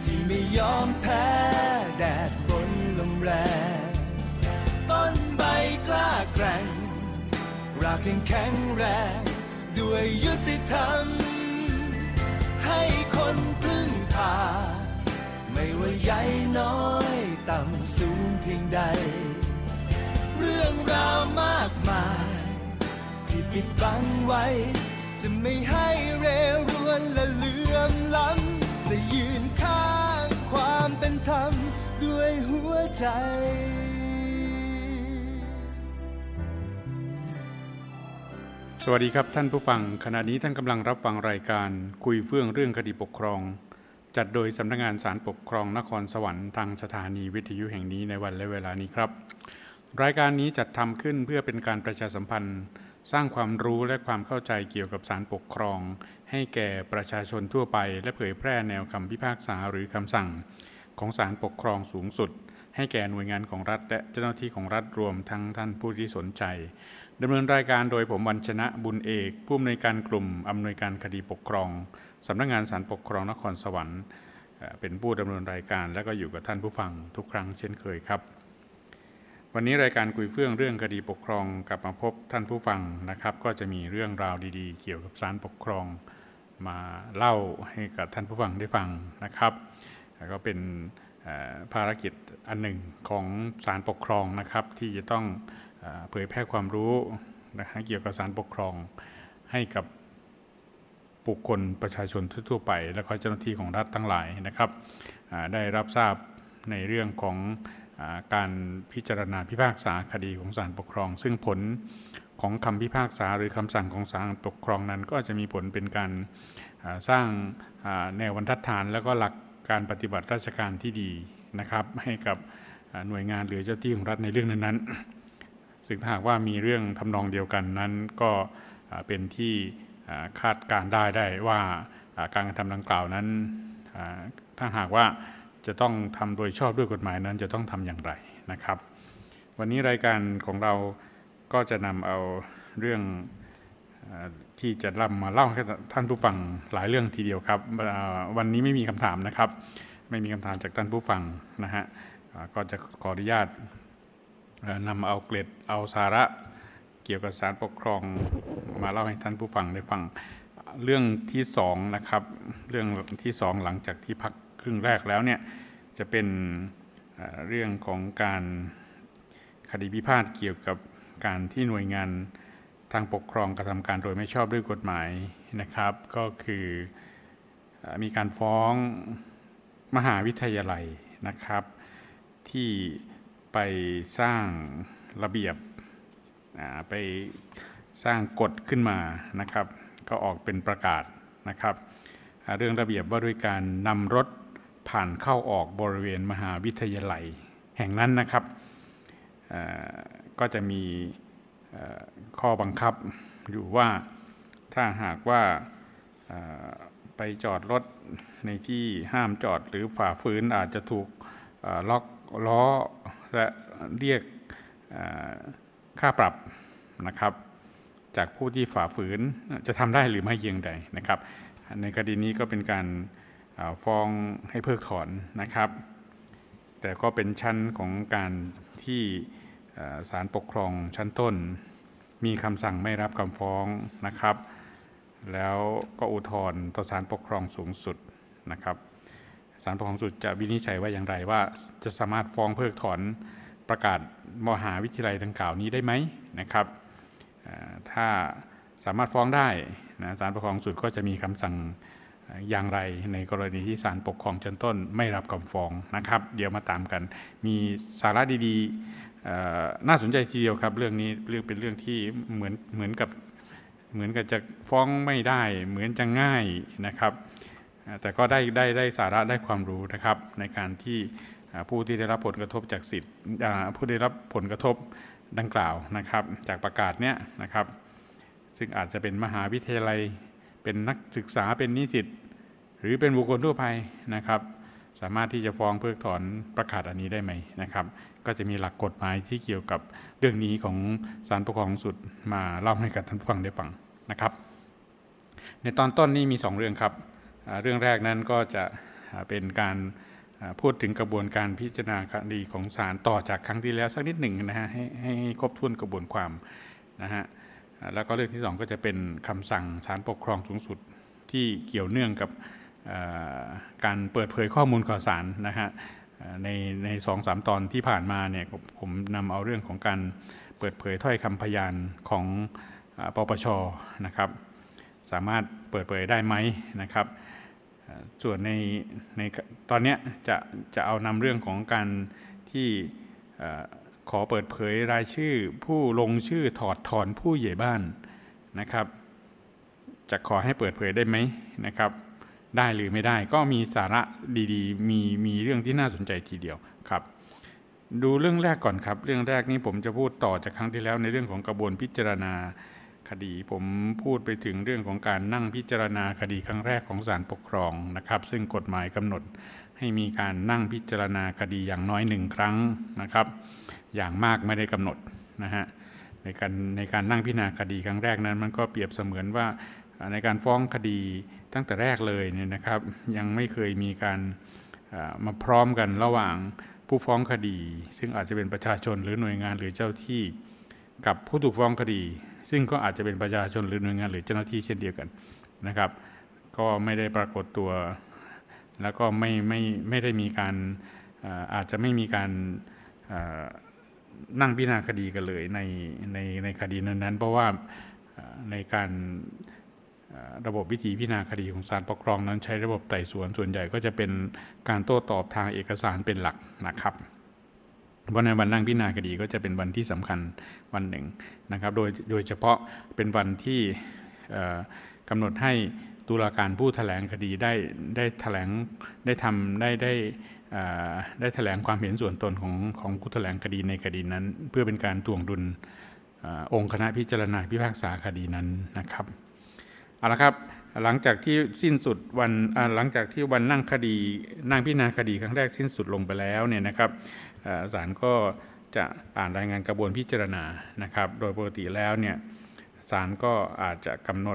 ที่ไม่ยอมแพ้แดดฝนลมแรงต้นใบกล้าแกร่งรากยังแข็งแรงด้วยยุติธรรมให้คนพึ่งพาไม่ว่าใหญ่น้อยต่ำสูงเพียงใดเรื่องราวมากมายที่ปิดบังไว้จะไม่ให้เร่ร่วนและเหลื่อมล้ำจะยืนข้างความเป็นธรรมด้วยหัวใจสวัสดีครับท่านผู้ฟังขณะนี้ท่านกำลังรับฟังรายการคุยเฟื่องเรื่องคดีปกครองจัดโดยสำนักงานศาลปกครองนครสวรรค์ทางสถานีวิทยุแห่งนี้ในวันและเวลานี้ครับรายการนี้จัดทำขึ้นเพื่อเป็นการประชาสัมพันธ์สร้างความรู้และความเข้าใจเกี่ยวกับศาลปกครองให้แก่ประชาชนทั่วไปและเผยแพร่แนวคำพิพากษาหรือคำสั่งของศาลปกครองสูงสุดให้แก่หน่วยงานของรัฐและเจ้าหน้าที่ของรัฐรวมทั้งท่านผู้ที่สนใจดำเนินรายการโดยผมวัญชนะบุญเอกผู้อำนวยการกลุ่มอำนวยการคดีปกครองสำนักงานศาลปกครองนครสวรรค์เป็นผู้ดำเนินรายการและก็อยู่กับท่านผู้ฟังทุกครั้งเช่นเคยครับวันนี้รายการคุยเฟื่องเรื่องคดีปกครองกลับมาพบท่านผู้ฟังนะครับก็จะมีเรื่องราวดีๆเกี่ยวกับศาลปกครองมาเล่าให้กับท่านผู้ฟังได้ฟังนะครับแล้วก็เป็นภารกิจอันหนึ่งของศาลปกครองนะครับที่จะต้องเผยแพร่ความรู้นะเกี่ยวกับศาลปกครองให้กับบุคคลประชาชนทั่วไปและก็เจ้าหน้าที่ของรัฐทั้งหลายนะครับได้รับทราบในเรื่องของการพิจารณาพิพากษาคดีของศาลปกครองซึ่งผลของคำพิพากษาหรือคำสั่งของศาลปกครองนั้นก็จะมีผลเป็นการสร้างแนวบรรทัดฐานและก็หลักการปฏิบัติราชการที่ดีนะครับให้กับหน่วยงานหรือเจ้าหน้าที่ของรัฐในเรื่องนั้นๆซึ่งถ้าหากว่ามีเรื่องทำนองเดียวกันนั้นก็เป็นที่คาดการได้ว่าการกระทำดังกล่าวนั้นถ้าหากว่าจะต้องทำโดยชอบด้วยกฎหมายนั้นจะต้องทำอย่างไรนะครับวันนี้รายการของเราก็จะนำเอาเรื่องที่จะนำมาเล่าให้ท่านผู้ฟังหลายเรื่องทีเดียวครับวันนี้ไม่มีคำถามนะครับไม่มีคำถามจากท่านผู้ฟังนะฮะก็จะขออนุญาตนำเอาเกร็ดเอาสาระเกี่ยวกับศาลปกครองมาเล่าให้ท่านผู้ฟังได้ฟังเรื่องที่2นะครับเรื่องที่2หลังจากที่พักครึ่งแรกแล้วเนี่ยจะเป็นเรื่องของการคดีพิพาทเกี่ยวกับการที่หน่วยงานทางปกครองกระทำการโดยไม่ชอบด้วยกฎหมายนะครับก็คือมีการฟ้องมหาวิทยาลัยนะครับที่ไปสร้างระเบียบไปสร้างกฎขึ้นมานะครับก็ออกเป็นประกาศนะครับเรื่องระเบียบว่าด้วยการนำรถผ่านเข้าออกบริเวณมหาวิทยาลัยแห่งนั้นนะครับก็จะมีข้อบังคับอยู่ว่าถ้าหากว่าไปจอดรถในที่ห้ามจอดหรือฝ่าฝืนอาจจะถูกล็อกล้อและเรียกค่าปรับนะครับจากผู้ที่ฝ่าฝืนจะทำได้หรือไม่อย่างไรนะครับในคดีนี้ก็เป็นการฟ้องให้เพิกถอนนะครับแต่ก็เป็นชั้นของการที่ศาลปกครองชั้นต้นมีคำสั่งไม่รับคำฟ้องนะครับแล้วก็อุทธรณ์ต่อศาลปกครองสูงสุดนะครับศาลปกครองสูงสุดจะวินิจฉัยว่าอย่างไรว่าจะสามารถฟ้องเพิกถอนประกาศมหาวิทยาลัยดังกล่าวนี้ได้ไหมนะครับถ้าสามารถฟ้องได้นะศาลปกครองสูงสุดก็จะมีคำสั่งอย่างไรในกรณีที่ศาลปกครองชั้นต้นไม่รับคำฟ้องนะครับเดี๋ยวมาตามกันมีสาระดีๆน่าสนใจทีเดียวครับเรื่องนี้เป็นเรื่องที่เหมือนกับจะฟ้องไม่ได้เหมือนจะง่ายนะครับแต่ก็ได้สาระได้ความรู้นะครับในการที่ผู้ที่ได้รับผลกระทบจากสิทธิ์ผู้ได้รับผลกระทบดังกล่าวนะครับจากประกาศเนี้ยนะครับซึ่งอาจจะเป็นมหาวิทยาลัยเป็นนักศึกษาเป็นนิสิตหรือเป็นบุคคลทั่วไปนะครับสามารถที่จะฟ้องเพิกถอนประกาศอันนี้ได้ไหมนะครับก็จะมีหลักกฎหมายที่เกี่ยวกับเรื่องนี้ของศาลปกครองสูงสุดมาเล่าให้กับท่านผู้ฟังได้ฟังนะครับในตอนต้นนี้มี2เรื่องครับเรื่องแรกนั้นก็จะเป็นการพูดถึงกระบวนการพิจารณาคดีของศาลต่อจากครั้งที่แล้วสักนิดหนึ่งนะฮะให้ครบถ้วนกระบวนความนะฮะแล้วก็เรื่องที่2ก็จะเป็นคำสั่งศาลปกครองสูงสุดที่เกี่ยวเนื่องกับการเปิดเผยข้อมูลข่าวสารนะฮะใน 2-3 ตอนที่ผ่านมาเนี่ยผมนำเอาเรื่องของการเปิดเผยถ้อยคำพยานของปปช.นะครับสามารถเปิดเผยได้ไหมนะครับส่วนในตอนนี้จะเอานำเรื่องของการที่ขอเปิดเผยรายชื่อผู้ลงชื่อถอดถอนผู้ใหญ่บ้านนะครับจะขอให้เปิดเผยได้ไหมนะครับได้หรือไม่ได้ก็มีสาระดีๆมีเรื่องที่น่าสนใจทีเดียวครับดูเรื่องแรกก่อนครับเรื่องแรกนี้ผมจะพูดต่อจากครั้งที่แล้วในเรื่องของกระบวนพิจารณาคดีผมพูดไปถึงเรื่องของการนั่งพิจารณาคดีครั้งแรกของศาลปกครองนะครับซึ่งกฎหมายกำหนดให้มีการนั่งพิจารณาคดีอย่างน้อย1ครั้งนะครับอย่างมากไม่ได้กำหนดนะฮะในการนั่งพิจารณาคดีครั้งแรกนั้นมันก็เปรียบเสมือนว่าในการฟ้องคดีตั้งแต่แรกเลยเนี่ยนะครับยังไม่เคยมีการมาพร้อมกันระหว่างผู้ฟ้องคดีซึ่งอาจจะเป็นประชาชนหรือหน่วยงานหรือเจ้าที่กับผู้ถูกฟ้องคดีซึ่งก็อาจจะเป็นประชาชนหรือหน่วยงานหรือเจ้าหน้าที่เช่นเดียวกันนะครับก็ไม่ได้ปรากฏตัวแล้วก็ไม่ได้มีการอาจจะไม่มีการนั่งพิจารณาคดีกันเลยในคดีนั้นๆเพราะว่าในการระบบวิธีพิจารณาคดีของศาลปกครองนั้นใช้ระบบไต่สวนส่วนใหญ่ก็จะเป็นการโต้ตอบทางเอกสารเป็นหลักนะครับเพราะในวันนั่งพิจารณาคดีก็จะเป็นวันที่สำคัญวันหนึ่งนะครับโดยเฉพาะเป็นวันที่กำหนดให้ตุลาการผู้แถลงคดีได้แถลงได้แถลงความเห็นส่วนตนของผู้แถลงคดีในคดีนั้นเพื่อเป็นการถ่วงดุลองค์คณะพิจารณาพิพากษาคดีนั้นนะครับเอาละครับหลังจากที่สิ้นสุดวันหลังจากที่วันนั่งพิจารณาคดีครั้งแรกสิ้นสุดลงไปแล้วเนี่ยนะครับศาลก็จะอ่านรายงานกระบวนพิจารณานะครับโดยปกติแล้วเนี่ยศาลก็อาจจะกำหนด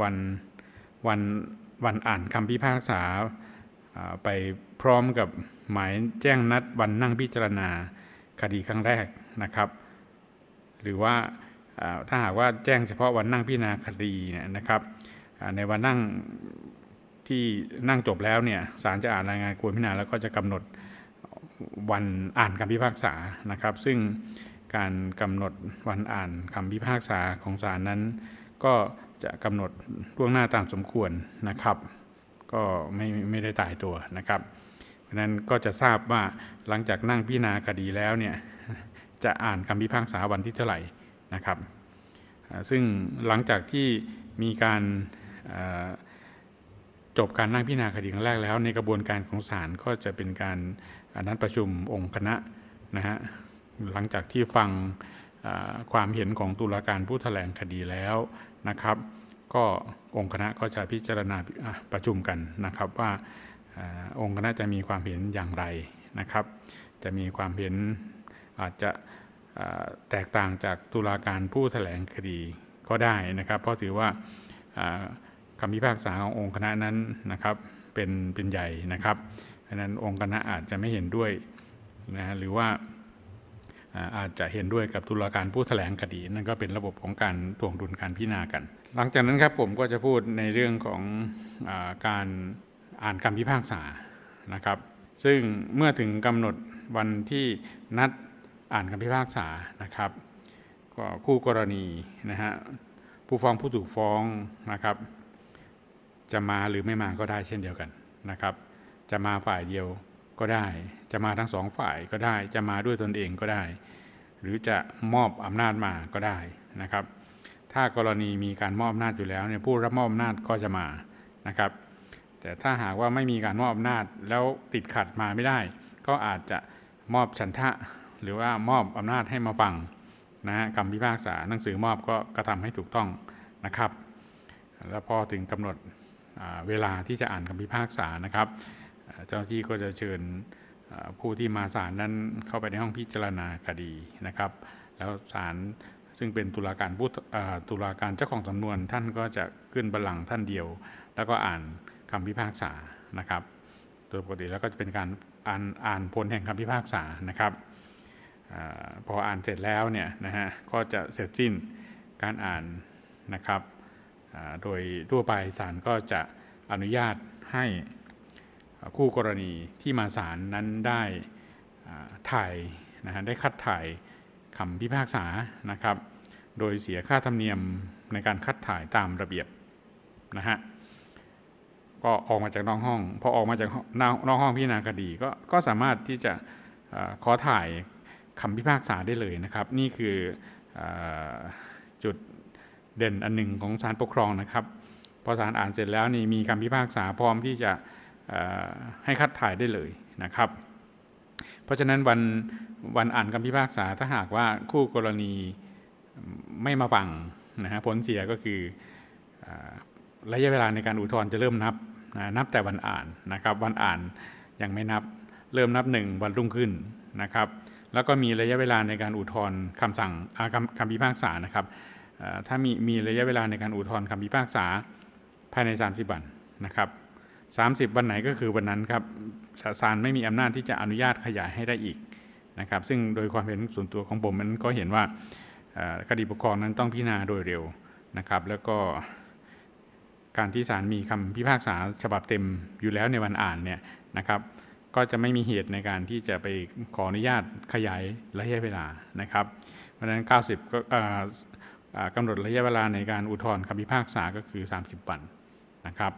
วันอ่านคำพิพากษาไปพร้อมกับหมายแจ้งนัดวันนั่งพิจารณาคดีครั้งแรกนะครับหรือว่าถ้าหากว่าแจ้งเฉพาะวันนั่งพิจารณาคดีเนี่ยนะครับในวันนั่งที่นั่งจบแล้วเนี่ยศาลจะอ่านรายงานกระบวนพิจารณาแล้วก็จะกำหนดวันอ่านคำพิพากษานะครับซึ่งการกำหนดวันอ่านคำพิพากษาของศาลนั้นก็จะกำหนดล่วงหน้าตามสมควรนะครับก็ไม่ได้ตายตัวนะครับเพราะนั้นก็จะทราบว่าหลังจากนั่งพิจารณาคดีแล้วเนี่ยจะอ่านคำพิพากษาวันที่เท่าไหร่นะครับซึ่งหลังจากที่มีการจบการนั่งพิจารณาคดีครั้งแรกแล้วในกระบวนการของศาลก็จะเป็นการนัดประชุมองค์คณะนะฮะหลังจากที่ฟังความเห็นของตุลาการผู้แถลงคดีแล้วนะครับก็องค์คณะก็จะพิจารณาประชุมกันนะครับว่าองค์คณะจะมีความเห็นอย่างไรนะครับจะมีความเห็นอาจจะแตกต่างจากตุลาการผู้แถลงคดีก็ได้นะครับเพราะถือว่าคำพิพากษาขององค์คณะนั้นนะครับเป็นใหญ่นะครับเพราะนั้นองค์คณะอาจจะไม่เห็นด้วยนะหรือว่าอาจจะเห็นด้วยกับตุลาการผู้แถลงคดีนั่นก็เป็นระบบของการถ่วงดุลการพิจารณากันหลังจากนั้นครับผมก็จะพูดในเรื่องของการอ่านคำพิพากษานะครับซึ่งเมื่อถึงกำหนดวันที่นัดอ่านคำพิพากษานะครับก็คู่กรณีนะฮะผู้ฟ้องผู้ถูกฟ้องนะครับจะมาหรือไม่มาก็ได้เช่นเดียวกันนะครับจะมาฝ่ายเดียวก็ได้จะมาทั้งสองฝ่ายก็ได้จะมาด้วยตนเองก็ได้หรือจะมอบอำนาจมาก็ได้นะครับถ้ากรณีมีการมอบอำนาจอยู่แล้วเนี่ยผู้รับมอบอำนาจก็จะมานะครับแต่ถ้าหากว่าไม่มีการมอบอำนาจแล้วติดขัดมาไม่ได้ก็อาจจะมอบฉันทะหรือว่ามอบอำนาจให้มาฟังนะคำพิพากษาหนังสือมอบก็กระทำให้ถูกต้องนะครับแล้วพอถึงกำหนดเวลาที่จะอ่านคำพิพากษานะครับเจ้าหน้าที่ก็จะเชิญผู้ที่มาศาลนั้นเข้าไปในห้องพิจารณาคดีนะครับแล้วศาลซึ่งเป็นตุลาการเจ้าของสำนวนท่านก็จะขึ้นบัลลังก์ท่านเดียวแล้วก็อ่านคำพิพากษานะครับโดยปกติแล้วก็จะเป็นการอ่านผลแห่งคำพิพากษานะครับพออ่านเสร็จแล้วเนี่ยนะฮะก็จะเสร็จสิ้นการอ่านนะครับโดยทั่วไปศาลก็จะอนุญาตให้คู่กรณีที่มาศาลนั้นได้ถ่ายนะฮะได้คัดถ่ายคำพิพากษานะครับโดยเสียค่าธรรมเนียมในการคัดถ่ายตามระเบียบนะฮะก็ออกมาจากนอกห้องพอออกมาจากนอกห้องพิจารณาคดีก็สามารถที่จะขอถ่ายคำพิพากษาได้เลยนะครับนี่คือจุดเด่นอันหนึ่งของศาลปกครองนะครับพอศาลอ่านเสร็จแล้วนี่มีคำพิพากษาพร้อมที่จะให้คัดถ่ายได้เลยนะครับเพราะฉะนั้นวันอ่านคำพิพากษาถ้าหากว่าคู่กรณีไม่มาฟังนะฮะผลเสียก็คือระยะเวลาในการอุทธรณ์จะเริ่มนับแต่วันอ่านนะครับวันอ่านยังไม่นับเริ่มนับ1วันรุ่งขึ้นนะครับแล้วก็มีระยะเวลาในการอุทธรณ์คำสั่งคำพิพากษานะครับถ้ามีระยะเวลาในการอุทธรณ์คำพิพากษาภายใน30วันนะครับ30วันไหนก็คือวันนั้นครับศาลไม่มีอำนาจที่จะอนุญาตขยายให้ได้อีกนะครับซึ่งโดยความเห็นส่วนตัวของผมมันก็เห็นว่าคดีปกครองนั้นต้องพิจารณาโดยเร็วนะครับแล้วก็การที่ศาลมีคำพิพากษาฉบับเต็มอยู่แล้วในวันอ่านเนี่ยนะครับก็จะไม่มีเหตุในการที่จะไปขออนุญาตขยายระยะเวลานะครับเพราะฉะนั้น90ก็กำหนดระยะเวลาในการอุทธรณ์คำพิพากษาก็คือ30วันนะครับ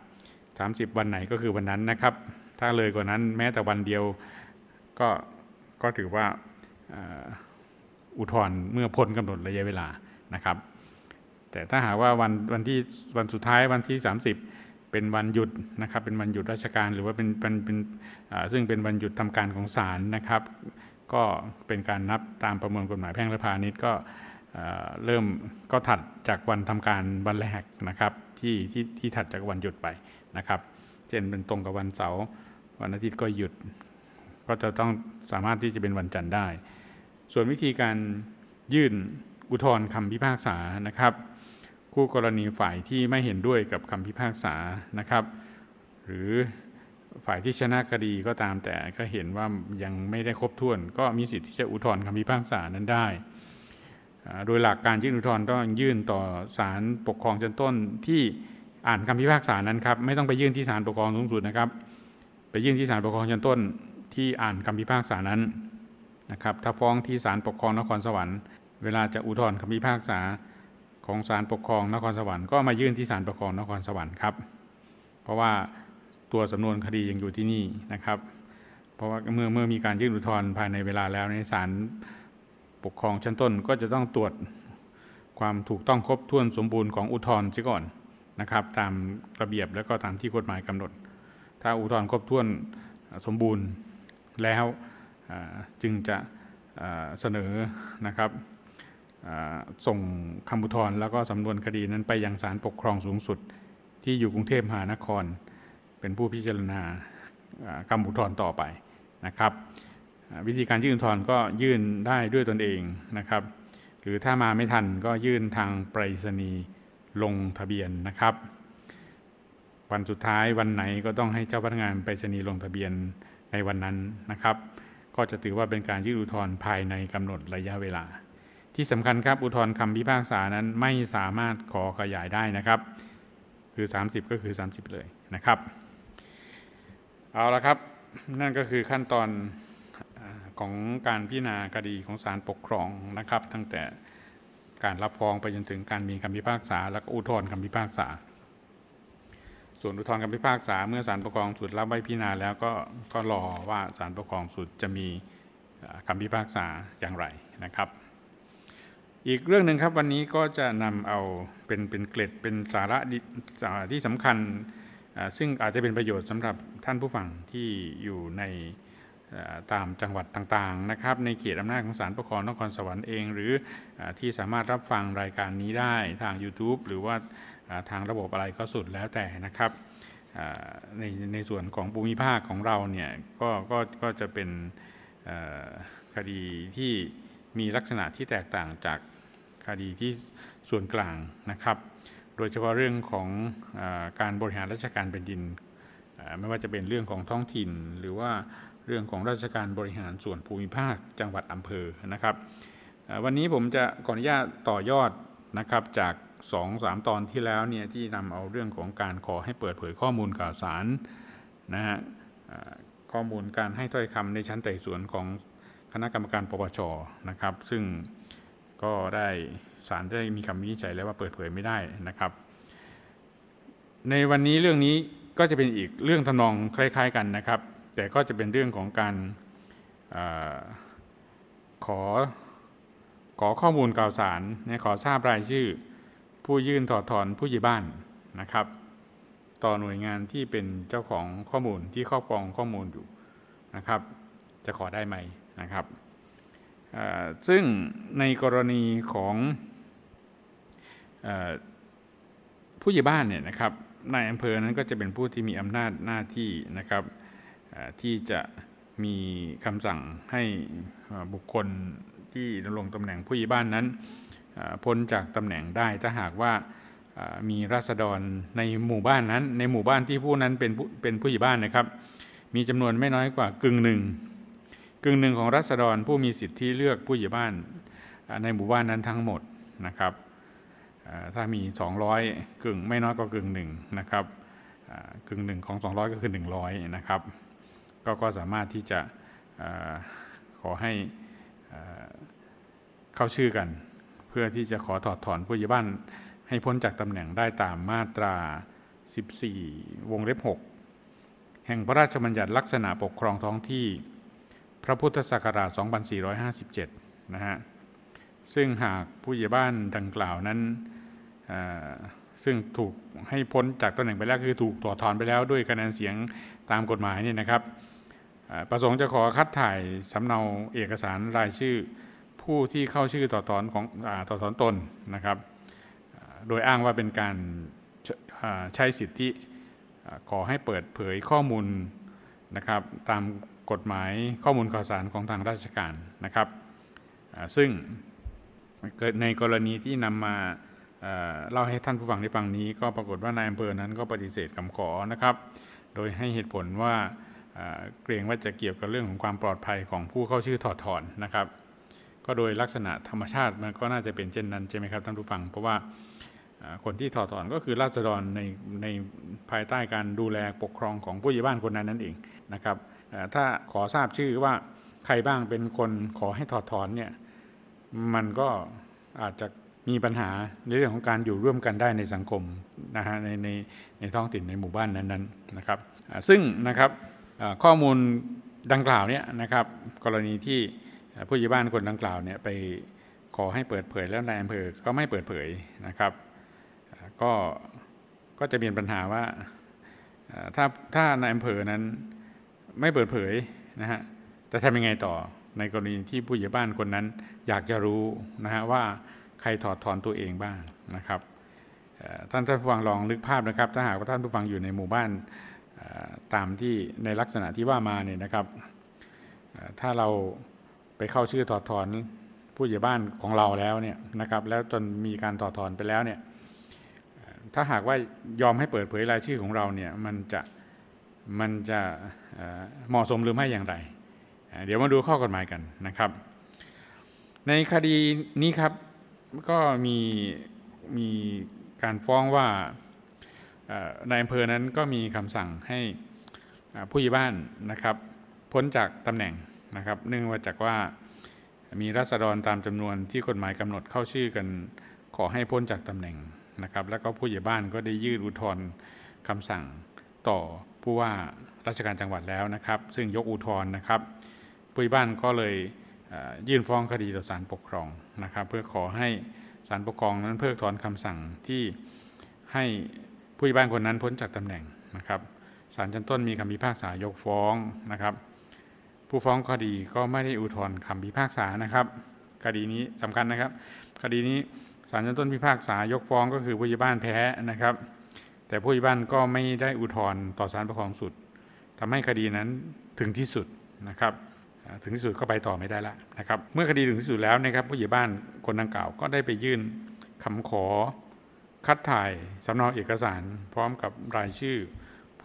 30วันไหนก็คือวันนั้นนะครับถ้าเลยกว่านั้นแม้แต่วันเดียวก็ถือว่าอุทธรณ์เมื่อพ้นกำหนดระยะเวลานะครับแต่ถ้าหากว่าวันสุดท้ายวันที่30เป็นวันหยุดนะครับเป็นวันหยุดราชการหรือว่าซึ่งเป็นวันหยุดทำการของศาลนะครับก็เป็นการนับตามประมวลกฎหมายแพ่งและพาณิชย์ก็เริ่มก็ถัดจากวันทำการวันแรกนะครับที่ถัดจากวันหยุดไปนะครับเช่นเป็นตรงกับวันเสาร์วันอาทิตย์ก็หยุดก็จะต้องสามารถที่จะเป็นวันจันทร์ได้ส่วนวิธีการยื่นอุทธรณ์คำพิพากษานะครับคู่กรณีฝ่ายที่ไม่เห็นด้วยกับคำพิพากษานะครับหรือฝ่ายที่ชนะคดีก็ตามแต่ก็เห็นว่ายังไม่ได้ครบถ้วนก็มีสิทธิ์ที่จะอุทธรณ์คำพิพากษานั้นได้โดยหลักการยื่นอุทธรณ์ต้องยื่นต่อศาลปกครองชั้นต้นที่อ่านคำพิพากษานั้นครับไม่ต้องไปยื่นที่ศาลปกครองสูงสุดนะครับไปยื่นที่ศาลปกครองชั้นต้นที่อ่านคำพิพากษานั้นนะครับถ้าฟ้องที่ศาลปกครองนครสวรรค์เวลาจะอุทธรณ์คำพิพากษาของศาลปกครองนครสวรรค์ก็มายื่นที่ศาลปกครองนครสวรรค์ครับเพราะว่าตัวสำนวนคดียังอยู่ที่นี่นะครับเพราะว่าเมื่อมีการยื่นอุทธรณ์ภายในเวลาแล้วในศาลปกครองชั้นต้นก็จะต้องตรวจความถูกต้องครบถ้วนสมบูรณ์ของอุทธรณ์เสียก่อนนะครับตามระเบียบและก็ตามที่กฎหมายกำหนดถ้าอุทธรณ์ครบถ้วนสมบูรณ์แล้วจึงจะเสนอนะครับส่งคำอุทธรณ์แล้วก็สำนวนคดีนั้นไปยังศาลปกครองสูงสุดที่อยู่กรุงเทพมหานครเป็นผู้พิจารณาคำอุทธรณ์ต่อไปนะครับวิธีการยื่นอุทธรณ์ก็ยื่นได้ด้วยตนเองนะครับหรือถ้ามาไม่ทันก็ยื่นทางไปรษณีย์ลงทะเบียนนะครับวันสุดท้ายวันไหนก็ต้องให้เจ้าพนักงานไปรษณีย์ลงทะเบียนในวันนั้นนะครับก็จะถือว่าเป็นการยื่นอุทธรณ์ภายในกำหนดระยะเวลาที่สำคัญครับอุทธรณ์คำพิพากษานั้นไม่สามารถขอขยายได้นะครับคือ30ก็คือ30เลยนะครับเอาละครับนั่นก็คือขั้นตอนของการพิจารณาคดีของศาลปกครองนะครับตั้งแต่การรับฟ้องไปจนถึงการมีคำพิพากษาและอุทธรณ์คำพิพากษาส่วนอุทธรณ์คำพิพากษาเมื่อศาลปกครองสูงสุดรับไว้พิจารณาแล้วก็รอว่าศาลปกครองสูงสุดจะมีคำพิพากษาอย่างไรนะครับอีกเรื่องหนึ่งครับวันนี้ก็จะนำเอาเป็นเกร็ดเป็นสาระที่สำคัญซึ่งอาจจะเป็นประโยชน์สำหรับท่านผู้ฟังที่อยู่ในตามจังหวัดต่างๆนะครับในเขตอำนาจของศาลปกครองนครสวรรค์เองหรือที่สามารถรับฟังรายการนี้ได้ทาง YouTube หรือว่าทางระบบอะไรก็สุดแล้วแต่นะครับในส่วนของภูมิภาคของเราเนี่ยก็จะเป็นคดีที่มีลักษณะที่แตกต่างจากคดีที่ส่วนกลางนะครับโดยเฉพาะเรื่องของการบริหารราชการแผ่นดินไม่ว่าจะเป็นเรื่องของท้องถิ่นหรือว่าเรื่องของราชการบริหารส่วนภูมิภาคจังหวัดอำเภอนะครับวันนี้ผมจะขออนุญาตต่อยอดนะครับจาก 2-3 ตอนที่แล้วเนี่ยที่นำเอาเรื่องของการขอให้เปิดเผยข้อมูลข่าวสารนะฮะข้อมูลการให้ถ้อยคำในชั้นไต่สวนของคณะกรรมการปปช.นะครับซึ่งก็ได้ศาลได้มีคำวินิจฉัยแล้วว่าเปิดเผยไม่ได้นะครับในวันนี้เรื่องนี้ก็จะเป็นอีกเรื่องทำนองคล้ายๆกันนะครับแต่ก็จะเป็นเรื่องของการขอข้อมูลข่าวสารขอทราบรายชื่อผู้ยื่นถอดถอนผู้ใหญ่บ้านนะครับต่อหน่วยงานที่เป็นเจ้าของข้อมูลที่ครอบครองข้อมูลอยู่นะครับจะขอได้ไหมนะครับซึ่งในกรณีของผู้ใหญ่บ้านเนี่ยนะครับนายอำเภอนั้นก็จะเป็นผู้ที่มีอำนาจหน้าที่นะครับที่จะมีคำสั่งให้บุคคลที่ดำรงตำแหน่งผู้ใหญ่บ้านนั้นพ้นจากตำแหน่งได้ถ้าหากว่ามีราษฎรในหมู่บ้านนั้นในหมู่บ้านที่ผู้นั้นเป็นผู้ใหญ่บ้านนะครับมีจำนวนไม่น้อยกว่ากึ่งหนึ่งของราษฎรผู้มีสิทธิเลือกผู้ใหญ่บ้านในหมู่บ้านนั้นทั้งหมดนะครับถ้ามี200ไม่น้อยกว่ากึ่งหนึ่งนะครับกึ่งหนึ่งของ200ก็คือ100นะครับก็สามารถที่จะขอให้เข้าชื่อกันเพื่อที่จะขอถอดถอนผู้ใหญ่บ้านให้พ้นจากตำแหน่งได้ตามมาตรา14 วงเล็บ 6แห่งพระราชบัญญัติลักษณะปกครองท้องที่พระพุทธศักราช 2457 นะฮะซึ่งหากผู้ใหญ่บ้านดังกล่าวนั้นซึ่งถูกให้พ้นจากตำแหน่งไปแล้วคือถูกถอดถอนไปแล้วด้วยคะแนนเสียงตามกฎหมายเนี่ยนะครับประสงค์จะขอคัดถ่ายสำเนาเอกสารรายชื่อผู้ที่เข้าชื่อถอดถอนตนนะครับโดยอ้างว่าเป็นการใช้สิทธิขอให้เปิดเผยข้อมูลนะครับตามกฎหมายข้อมูลข่าวสารของทางราชการนะครับซึ่งในกรณีที่นำมาเล่าให้ท่านผู้ฟังได้ฟังนี้ก็ปรากฏว่านายอำเภอนั้นก็ปฏิเสธคำขอนะครับโดยให้เหตุผลว่าเกรงว่าจะเกี่ยวกับเรื่องของความปลอดภัยของผู้เข้าชื่อถอดถอนนะครับก็โดยลักษณะธรรมชาติมันก็น่าจะเป็นเช่นนั้นใช่ไหมครับท่านผู้ฟังเพราะว่าคนที่ถอดถอนก็คือราษฎรในภายใต้การดูแลปกครองของผู้ใหญ่บ้านคนนั้นนั่นเองนะครับถ้าขอทราบชื่อว่าใครบ้างเป็นคนขอให้ถอดถอนเนี่ยมันก็อาจจะมีปัญหาในเรื่องของการอยู่ร่วมกันได้ในสังคมนะฮะในท้องถิ่นในหมู่บ้านนั้นๆนะครับซึ่งนะครับข้อมูลดังกล่าวเนี่ยนะครับกรณีที่ผู้ใหญ่บ้านคนดังกล่าวเนี่ยไปขอให้เปิดเผยแล้วนายอำเภอก็ไม่เปิดเผยนะครับก็จะมีปัญหาว่าถ้านายอำเภอนั้นไม่เปิดเผยนะฮะจะทำยังไงต่อในกรณีที่ผู้ใหญ่บ้านคนนั้นอยากจะรู้นะฮะว่าใครถอดถอนตัวเองบ้างนะครับท่านผู้ฟังลองนึกภาพนะครับถ้าหากว่าท่านผู้ฟังอยู่ในหมู่บ้านตามที่ในลักษณะที่ว่ามาเนี่ยนะครับถ้าเราไปเข้าชื่อถอดถอนผู้ใหญ่บ้านของเราแล้วเนี่ยนะครับแล้วจนมีการถอดถอนไปแล้วเนี่ยถ้าหากว่ายอมให้เปิดเผยรายชื่อของเราเนี่ยมันจะเหมาะสมหรือไม่อย่างไรเดี๋ยวมาดูข้อกฎหมายกันนะครับในคดีนี้ครับก็มีการฟ้องว่านายอำเภอนั้นก็มีคำสั่งให้ผู้ใหญ่บ้านนะครับพ้นจากตำแหน่งนะครับเนื่องมาจากว่ามีราษฎรตามจำนวนที่กฎหมายกำหนดเข้าชื่อกันขอให้พ้นจากตำแหน่งนะครับแล้วก็ผู้ใหญ่บ้านก็ได้ยื่นอุทธรณ์คำสั่งต่อผู้ว่าราชการจังหวัดแล้วนะครับซึ่งยกอุทธรณ์นะครับผู้ใหญ่บ้านก็เลยยื่นฟ้องคดีต่อศาลปกครองนะครับเพื่อขอให้ศาลปกครองนั้นเพิกถอนคำสั่งที่ให้ผู้ใหญ่บ้านคนนั้นพ้นจากตำแหน่งนะครับศาลชั้นต้นมีคำพิพากษายกฟ้องนะครับผู้ฟ้องคดีก็ไม่ได้อุทธรณ์คำพิพากษานะครับคดีนี้สำคัญนะครับคดีนี้ศาลชั้นต้นพิพากษายกฟ้องก็คือผู้ใหญ่บ้านแพ้นะครับแต่ผู้ใหญ่บ้านก็ไม่ได้อุทธรณ์ต่อศาลปกครองสูงสุดทำให้คดีนั้นถึงที่สุดนะครับถึงที่สุดก็ไปต่อไม่ได้แล้วนะครับเมื่อคดีถึงที่สุดแล้วนะครับผู้ใหญ่บ้านคนดังกล่าวก็ได้ไปยื่นคำขอคัดถ่ายสำเนาเอกสารพร้อมกับรายชื่อผ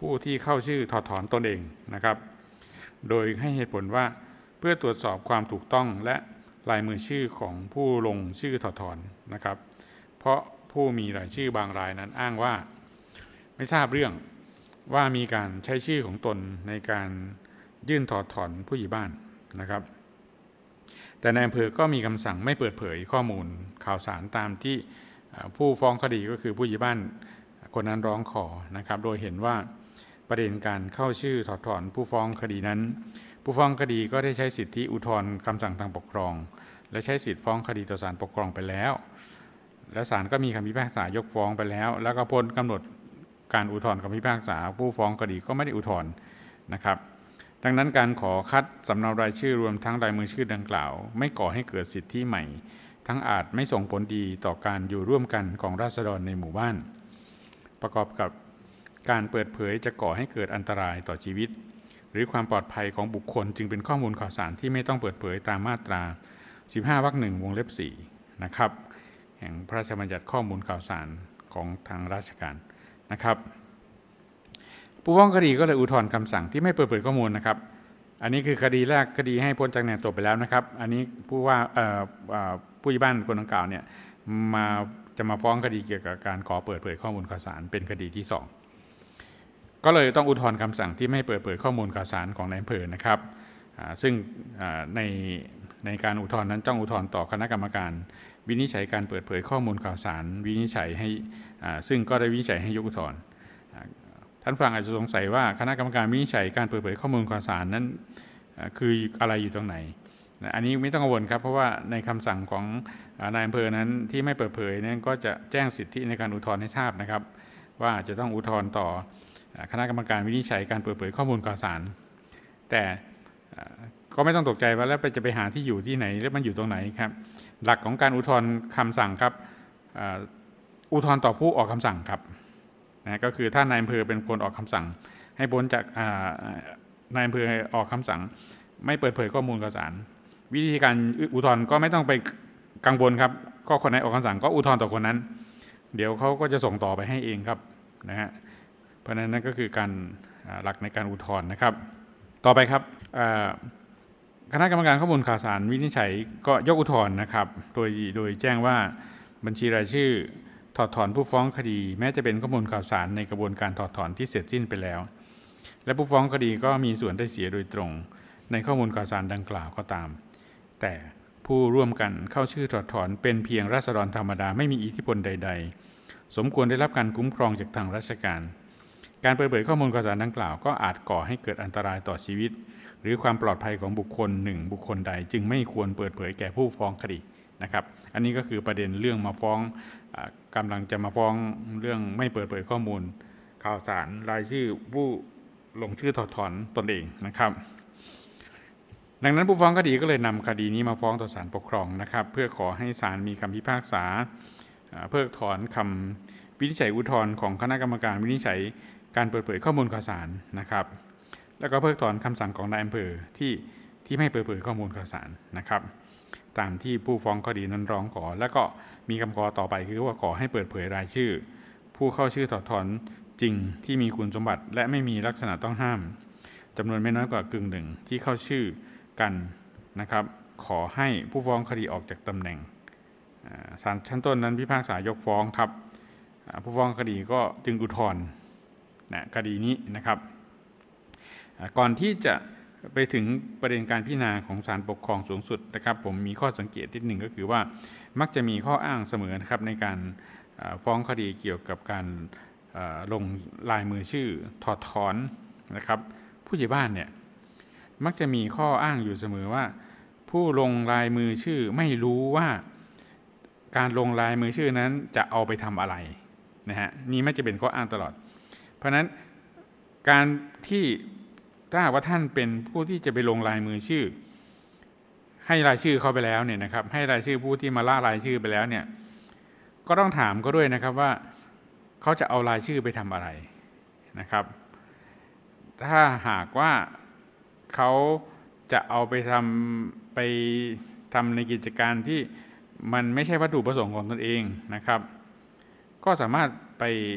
ผู้ที่เข้าชื่อถอดถอนตนเองนะครับโดยให้เหตุผลว่าเพื่อตรวจสอบความถูกต้องและลายมือชื่อของผู้ลงชื่อถอดถอนนะครับเพราะผู้มีรายชื่อบางรายนั้นอ้างว่าไม่ทราบเรื่องว่ามีการใช้ชื่อของตนในการยื่นถอดถอนผู้ใหญ่บ้านนะครับแต่นายอำเภอก็มีคำสั่งไม่เปิดเผยข้อมูลข่าวสารตามที่ผู้ฟ้องคดีก็คือผู้ใหญ่บ้านคนนั้นร้องขอนะครับโดยเห็นว่าประเด็นการเข้าชื่อถอดถอนผู้ฟ้องคดีนั้นผู้ฟ้องคดีก็ได้ใช้สิทธิอุทธรณ์คำสั่งทางปกครองและใช้สิทธิฟ้องคดีต่อศาลปกครองไปแล้วและศาลก็มีคำพิพากษายกฟ้องไปแล้วแล้วก็พ้นกำหนดการอุทธรณ์คำพิพากษาผู้ฟ้องคดีก็ไม่ได้อุทธรณ์นะครับดังนั้นการขอคัดสำเนารายชื่อรวมทั้งลายมือชื่อดังกล่าวไม่ก่อให้เกิดสิทธิใหม่ทั้งอาจไม่ส่งผลดีต่อการอยู่ร่วมกันของราษฎรในหมู่บ้านประกอบกับการเปิดเผยจะก่อให้เกิดอันตรายต่อชีวิตหรือความปลอดภัยของบุคคลจึงเป็นข้อมูลข่าวสารที่ไม่ต้องเปิดเผยตามมาตรา15 วรรค 1 วงเล็บ 4นะครับแห่งพระราชบัญญัติข้อมูลข่าวสารของทางราชการนะครับผู้ฟ้องคดีก็เลยอุทธรณ์คำสั่งที่ไม่เปิดเผยข้อมูลนะครับอันนี้คือคดีแรกคดีให้พ้นจากแดนตัวไปแล้วนะครับอันนี้ผู้ใหญ่บ้านคนดังกล่าวเนี่ยจะมาฟ้องคดีเกี่ยวกับการขอเปิดเผยข้อมูลข่าวสารเป็นคดีที่2ก็เลยต้องอุทธรณ์คำสั่งที่ไม่เปิดเผยข้อมูลข่าวสารของนายอำเภอนะครับซึ่งในการอุทธรณ์นั้นต้องอุทธรณ์ต่อคณะกรรมการวินิจฉัยการเปิดเผยข้อมูลข่าวสารวินิจฉัยให้ซึ่งก็ได้วินิจฉัยให้ยกอุทธรณ์ท่านฟังอาจจะสงสัยว่าคณะกรรมการวินิจฉัยการเปิดเผยข้อมูลข่าวสารนั้นคืออะไรอยู่ตรงไหนอันนี้ไม่ต้องกังวลครับเพราะว่าในคำสั่งของนายอำเภอนั้นที่ไม่เปิดเผยนั้นก็จะแจ้งสิทธิในการอุทธรณ์ให้ทราบนะครับว่าจะต้องอุทธรณ์ต่อคณะกรรมการวินิจฉัยการเปิดเผยข้อมูลข่าวสารแต่ก็ไม่ต้องตกใจว่าแล้วจะไปหาที่อยู่ที่ไหนแล้วมันอยู่ตรงไหนครับหลักของการอุทธรณ์คำสั่งครับอุทธรณ์ต่อผู้ออกคำสั่งครับนะก็คือถ้านายอำเภอเป็นคนออกคำสั่งให้พ้นจากนายอำเภอออกคำสั่งไม่เปิดเผยข้อมูลข่าวสารวิธีการอุทธรณ์ก็ไม่ต้องไปกังวลครับก็คนไหนออกคำสั่งก็อุทธรณ์ต่อคนนั้นเดี๋ยวเขาก็จะส่งต่อไปให้เองครับนะฮะเพราะนั้นนั่นก็คือการหลักในการอุทธรณ์นะครับต่อไปครับคณะกรรมการข้อมูลข่าวสารวินิจฉัยก็ยกอุทธรณ์นะครับโดยแจ้งว่าบัญชีรายชื่อถอดถอนผู้ฟ้องคดีแม้จะเป็นข้อมูลข่าวสารในกระบวนการถอดถอนที่เสร็จสิ้นไปแล้วและผู้ฟ้องคดีก็มีส่วนได้เสียโดยตรงในข้อมูลข่าวสารดังกล่าวก็ตามแต่ผู้ร่วมกันเข้าชื่อถอดถอนเป็นเพียงราษฎรธรรมดาไม่มีอิทธิพลใดๆสมควรได้รับการคุ้มครองจากทางราชการการเปิดเผยข้อมูลข่าวสารดังกล่าวก็อาจก่อให้เกิดอันตรายต่อชีวิตหรือความปลอดภัยของบุคคลหนึ่งบุคคลใดจึงไม่ควรเปิดเผยแก่ผู้ฟ้องคดีนะครับอันนี้ก็คือประเด็นเรื่องมาฟ้องกำลังจะมาฟ้องเรื่องไม่เปิดเผยข้อมูลข่าวสารรายชื่อผู้ลงชื่อถอดถอนตนเองนะครับดังนั้นผู้ฟ้องคดีก็เลยนำคดีนี้มาฟ้องต่อศาลปกครองนะครับเพื่อขอให้ศาลมีคำพิพากษาเพิกถอนคำวินิจฉัยอุทธรณ์ของคณะกรรมการวินิจฉัยการเปิดเผยข้อมูลข่าวสารนะครับแล้วก็เพิกถอนคำสั่งของนายอำเภอที่ไม่เปิดเผยข้อมูลข่าวสารนะครับตามที่ผู้ฟ้องคดีนั้นร้องขอแล้วก็มีคำขอต่อไปคือว่าขอให้เปิดเผยรายชื่อผู้เข้าชื่อถอดถอนจริงที่มีคุณสมบัติและไม่มีลักษณะต้องห้ามจำนวนไม่น้อยกว่ากึ่งหนึ่งที่เข้าชื่อกันนะครับขอให้ผู้ฟ้องคดีออกจากตำแหน่งศาลชั้นต้นนั้นพิพากษายกฟ้องครับผู้ฟ้องคดีก็จึงอุทธรณ์คดีนี้นะครับก่อนที่จะไปถึงประเด็นการพิจารณาของศาลปกครองสูงสุดนะครับผมมีข้อสังเกตนิดหนึ่งก็คือว่ามักจะมีข้ออ้างเสมอนะครับในการฟ้องคดีเกี่ยวกับการลงลายมือชื่อถอดถอนนะครับผู้ใหญ่บ้านเนี่ยมักจะมีข้ออ้างอยู่เสมอว่าผู้ลงลายมือชื่อไม่รู้ว่าการลงลายมือชื่อนั้นจะเอาไปทำอะไรนะฮะนี่ไม่จะเป็นข้ออ้างตลอดเพราะฉะนั้นการที่ถ้าว่าท่านเป็นผู้ที่จะไปลงลายมือชื่อให้รายชื่อเขาไปแล้วเนี่ยนะครับให้รายชื่อผู้ที่มาล่ารายชื่อไปแล้วเนี่ยก็ต้องถามเขาด้วยนะครับว่าเขาจะเอารายชื่อไปทำอะไรนะครับถ้าหากว่าเขาจะเอาไปทำในกิจการที่มันไม่ใช่วัตถุประสงค์ของตนเองนะครับก็สามารถไป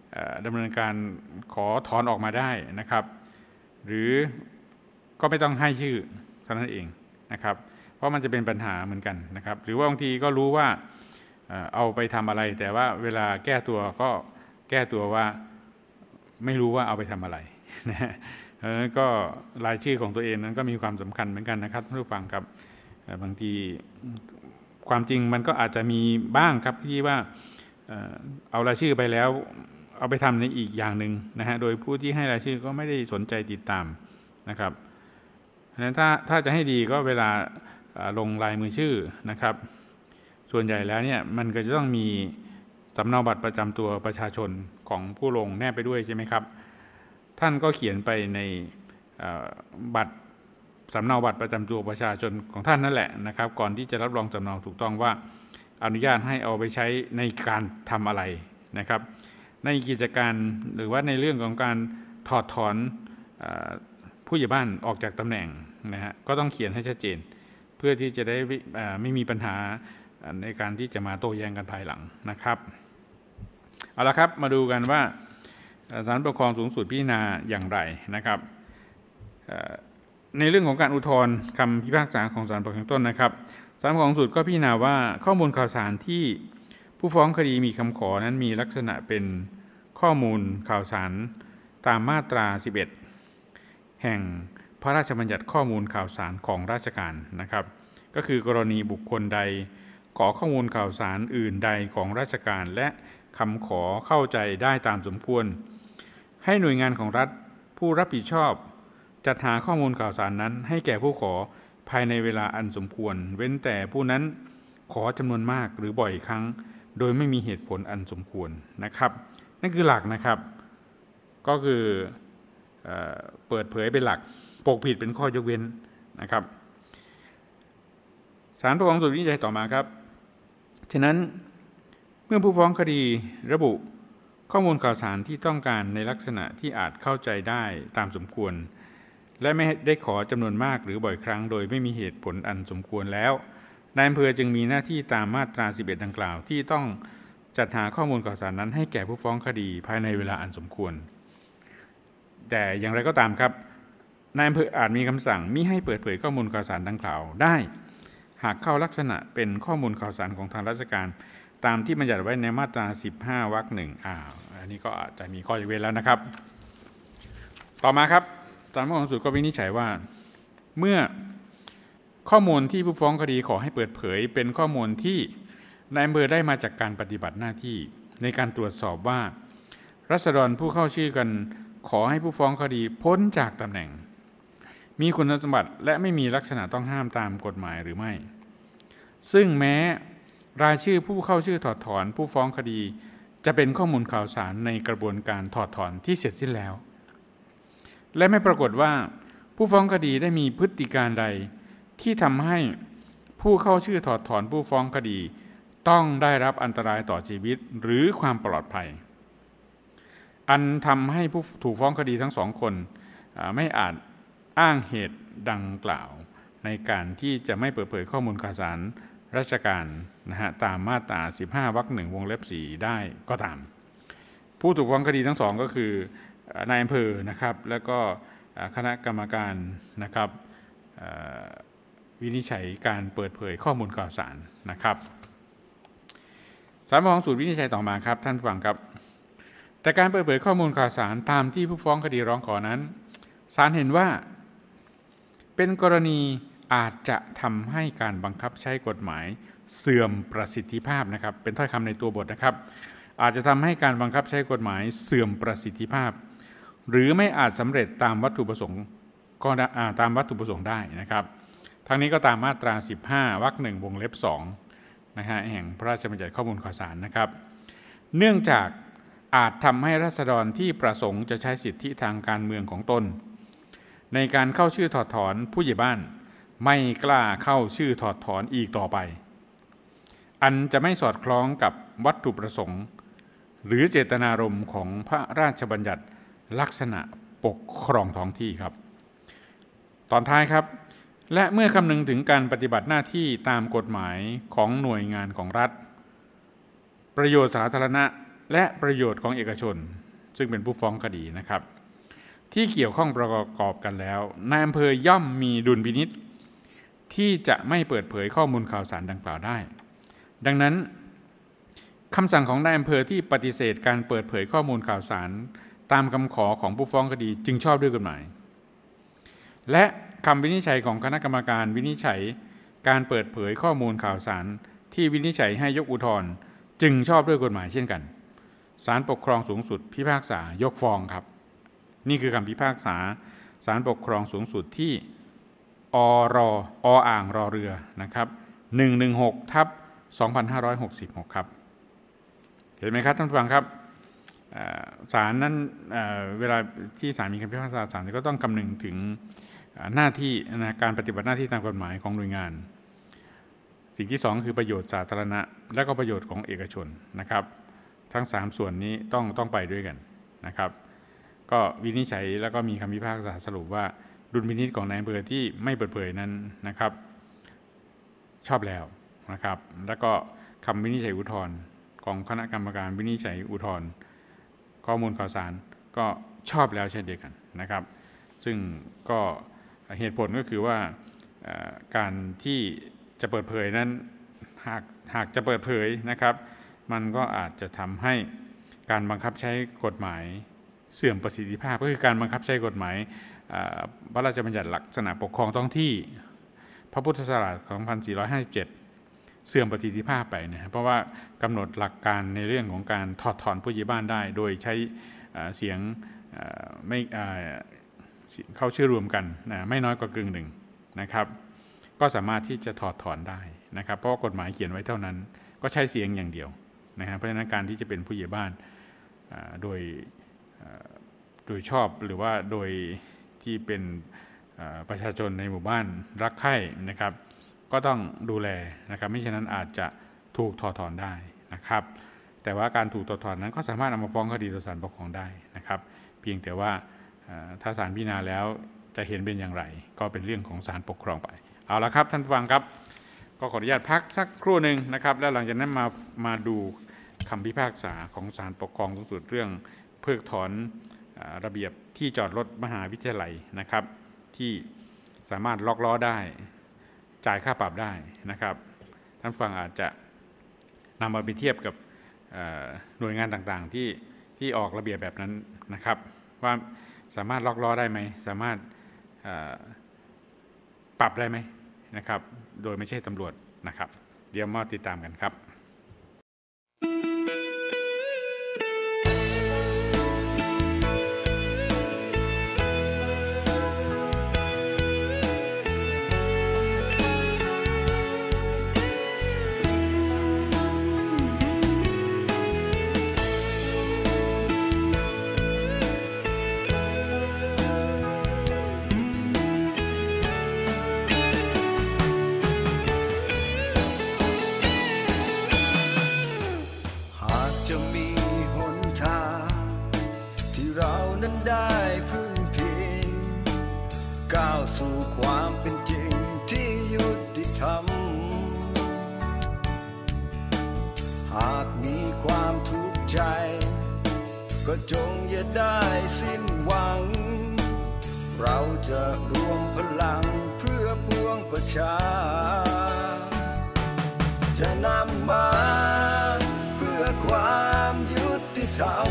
ดำเนินการขอถอนออกมาได้นะครับหรือก็ไม่ต้องให้ชื่อเท่านั้นเองนะครับเพราะมันจะเป็นปัญหาเหมือนกันนะครับหรือว่าบางทีก็รู้ว่าเอาไปทำอะไรแต่ว่าเวลาแก้ตัวก็แก้ตัวว่าไม่รู้ว่าเอาไปทำอะไรนะก็รายชื่อของตัวเองนั้นก็มีความสำคัญเหมือนกันนะครับท่านผู้ฟังครับบางทีความจริงมันก็อาจจะมีบ้างครับที่ว่าเอารายชื่อไปแล้วเอาไปทำในอีกอย่างหนึ่งนะฮะโดยผู้ที่ให้รายชื่อก็ไม่ได้สนใจติดตามนะครับเพราะฉะนั้นถ้าจะให้ดีก็เวลาลงลายมือชื่อนะครับส่วนใหญ่แล้วเนี่ยมันก็จะต้องมีสำเนาบัตรประจำตัวประชาชนของผู้ลงแนบไปด้วยใช่ไหมครับท่านก็เขียนไปในบัตรสำเนาบัตรประจำตัวประชาชนของท่านนั่นแหละนะครับก่อนที่จะรับรองสำเนาถูกต้องว่าอนุญาตให้เอาไปใช้ในการทำอะไรนะครับในกิจการหรือว่าในเรื่องของการถอดถอนผู้ใหญ่บ้านออกจากตำแหน่งนะฮะก็ต้องเขียนให้ชัดเจนเพื่อที่จะได้ไม่มีปัญหาในการที่จะมาโต้แย้งกันภายหลังนะครับเอาละครับมาดูกันว่าศาลปกครองสูงสุดพิจารณาอย่างไรนะครับในเรื่องของการอุทธรณ์คำพิพากษาของศาลปกครองต้นนะครับศาลปกครองสูงสุดก็พิจารณาว่าข้อมูลข่าวสารที่ผู้ฟ้องคดีมีคำขอนั้นมีลักษณะเป็นข้อมูลข่าวสารตามมาตรา 11 แห่งพระราชบัญญัติข้อมูลข่าวสารของราชการนะครับก็คือกรณีบุคคลใดขอข้อมูลข่าวสารอื่นใดของราชการและคำขอเข้าใจได้ตามสมควรให้หน่วยงานของรัฐผู้รับผิดชอบจัดหาข้อมูลข่าวสารนั้นให้แก่ผู้ขอภายในเวลาอันสมควรเว้นแต่ผู้นั้นขอจำนวนมากหรือบ่อยครั้งโดยไม่มีเหตุผลอันสมควรนะครับนั่นคือหลักนะครับก็คือเปิดเผยเป็นหลักปกปิดเป็นข้อยกเว้นนะครับศาลปกครองสูงสุดวินิจฉัยต่อมาครับฉะนั้นเมื่อผู้ฟ้องคดีระบุข้อมูลข่าวสารที่ต้องการในลักษณะที่อาจเข้าใจได้ตามสมควรและไม่ได้ขอจำนวนมากหรือบ่อยครั้งโดยไม่มีเหตุผลอันสมควรแล้วนายอำเภอจึงมีหน้าที่ตามมาตรา 11 ดังกล่าวที่ต้องจัดหาข้อมูลข่าวสารนั้นให้แก่ผู้ฟ้องคดีภายในเวลาอันสมควรแต่อย่างไรก็ตามครับนายอำเภออาจมีคำสั่งมิให้เปิดเผยข้อมูลข่าวสารดังกล่าวได้หากเข้าลักษณะเป็นข้อมูลข่าวสารของทางราชการตามที่บัญญัติไว้ในมาตรา 15 วรรค 1 อันนี้ก็อาจจะมีข้อยกเว้นแล้วนะครับต่อมาครับศาลปกครองสูงสุดก็วินิจฉัยว่าเมื่อข้อมูลที่ผู้ฟ้องคดีขอให้เปิดเผยเป็นข้อมูลที่นายอำเภอได้มาจากการปฏิบัติหน้าที่ในการตรวจสอบว่าราษฎรผู้เข้าชื่อกันขอให้ผู้ฟ้องคดีพ้นจากตำแหน่งมีคุณสมบัติและไม่มีลักษณะต้องห้ามตามกฎหมายหรือไม่ซึ่งแม้รายชื่อผู้เข้าชื่อถอดถอนผู้ฟ้องคดีจะเป็นข้อมูลข่าวสารในกระบวนการถอดถอนที่เสร็จสิ้นแล้วและไม่ปรากฏว่าผู้ฟ้องคดีได้มีพฤติการใดที่ทำให้ผู้เข้าชื่อถอดถอนผู้ฟ้องคดีต้องได้รับอันตรายต่อชีวิตหรือความปลอดภัยอันทำให้ผู้ถูกฟ้องคดีทั้งสองคนไม่อาจอ้างเหตุดังกล่าวในการที่จะไม่เปิดเผยข้อมูลข่าวสารราชการนะฮะตามมาตรา 15 วรรค 1 วงเล็บ 4 ได้ก็ตามผู้ถูกฟ้องคดีทั้งสองก็คือนายอำเภอนะครับแล้วก็คณะกรรมการนะครับวินิจฉัยการเปิดเผยข้อมูลข่าวสารนะครับศาลปกครองสูงสุดวินิจฉัยต่อมาครับท่านฟังครับแต่การเปิดเผยข้อมูลข่าวสารตามที่ผู้ฟ้องคดีร้องขอนั้นศาลเห็นว่าเป็นกรณีอาจจะทำให้การบังคับใช้กฎหมายเสื่อมประสิทธิภาพนะครับเป็นถ้อยคำในตัวบทนะครับอาจจะทำให้การบังคับใช้กฎหมายเสื่อมประสิทธิภาพหรือไม่อาจสำเร็จตามวัตถุประสงค์ก็ตามวัตถุประสงค์ได้นะครับทั้งนี้ก็ตามมาตรา 15 วรรค 1 วงเล็บ 2นะฮะแห่งพระราชบัญญัติข้อมูลข่าวสารนะครับเนื่องจากอาจทำให้ราษฎรที่ประสงค์จะใช้สิทธิทางการเมืองของตนในการเข้าชื่อถอดถอนผู้ใหญ่บ้านไม่กล้าเข้าชื่อถอดถอนอีกต่อไปอันจะไม่สอดคล้องกับวัตถุประสงค์หรือเจตนารมณ์ของพระราชบัญญัติลักษณะปกครองท้องที่ครับตอนท้ายครับและเมื่อคำนึงถึงการปฏิบัติหน้าที่ตามกฎหมายของหน่วยงานของรัฐประโยชน์สาธารณะและประโยชน์ของเอกชนซึ่งเป็นผู้ฟ้องคดีนะครับที่เกี่ยวข้องประกอบกันแล้วนายอำเภอย่อมมีดุลพินิจที่จะไม่เปิดเผยข้อมูลข่าวสารดังกล่าวได้ดังนั้นคำสั่งของนายอำเภอที่ปฏิเสธการเปิดเผยข้อมูลข่าวสารตามคำขอของผู้ฟ้องคดีจึงชอบด้วยกฎหมายและคำวินิจฉัยของคณะกรรมการวินิจฉัยการเปิดเผยข้อมูลข่าวสารที่วินิจฉัยให้ยกอุทธรณ์จึงชอบด้วยกฎหมายเช่นกันศาลปกครองสูงสุดพิพากษายกฟ้องครับนี่คือคำพิพากษาศาลปกครองสูงสุดที่อ่างรอเรือนะครับ116/2566ครับเห็นไหมครับท่านผู้ฟังครับศาลนั้นเวลาที่ศาลมีคำพิพากษาศาลก็ต้องคำนึงถึงหน้าที่การปฏิบัติหน้าที่ตามกฎหมายของหน่วยงานสิ่งที่2คือประโยชน์สาธารณะและก็ประโยชน์ของเอกชนนะครับทั้ง3ส่วนนี้ต้องไปด้วยกันนะครับก็วินิจฉัยแล้วก็มีคำพิพากษาสรุปว่าดุลพินิจของนายอำเภอที่ไม่เปิดเผยนั้นนะครับชอบแล้วนะครับแล้วก็คำวินิจฉัยอุทธรณ์ของคณะกรรมการวินิจฉัยอุทธรณ์ข้อมูลข่าวสารก็ชอบแล้วเช่นเดียวกันนะครับซึ่งก็เหตุผลก็คือว่าการที่จะเปิดเผยนั้นหากจะเปิดเผยนะครับมันก็อาจจะทำให้การบังคับใช้กฎหมายเสื่อมประสิทธิภาพก็คือการบังคับใช้กฎหมายพระราชบัญญัติลักษณะปกครองท้องที่พระพุทธศักราช2457เสื่อมประสิทธิภาพไปนะเพราะว่ากำหนดหลักการในเรื่องของการถอดถอนผู้ใหญ่บ้านได้โดยใช้เสียงไม่เข้าชื่อรวมกันไม่น้อยกว่ากึ่งหนึ่งนะครับก็สามารถที่จะถอดถอนได้นะครับเพราะกฎหมายเขียนไว้เท่านั้นก็ใช้เสียงอย่างเดียวนะครับเพราะฉะนั้นการที่จะเป็นผู้ใหญ่บ้านโดยชอบหรือว่าโดยที่เป็นประชาชนในหมู่บ้านรักใคร่นะครับก็ต้องดูแลนะครับไม่ฉะนั้นอาจจะถูกถอดถอนได้นะครับแต่ว่าการถูกถอดถอนนั้นก็สามารถเอามาฟ้องคดีต่อศาลปกครองได้นะครับเพียงแต่ว่าถ้าศาลพิจารณาแล้วจะเห็นเป็นอย่างไรก็เป็นเรื่องของศาลปกครองไปเอาละครับท่านฟังครับก็ขออนุญาตพักสักครู่หนึ่งนะครับแล้วหลังจากนั้นมาดูคำพิพากษาของศาลปกครองสูงสุดเรื่องเพิกถอนระเบียบที่จอดรถมหาวิทยาลัยนะครับที่สามารถล็อกล้อได้จ่ายค่าปรับได้นะครับท่านฟังอาจจะนำมาไปเทียบกับหน่วยงานต่างๆที่ออกระเบียบแบบนั้นนะครับว่าสามารถล็อกล้อได้ไหมสามารถปรับได้ไหมนะครับโดยไม่ใช่ตำรวจนะครับเดี๋ยวมาติดตามกันครับได้พึ่งพิงก้าวสู่ความเป็นจริงที่ยุติธรรมหากมีความทุกข์ใจก็จงอย่าได้สิ้นหวังเราจะรวมพลังเพื่อปวงประชาจะนำมาเพื่อความยุติธรรม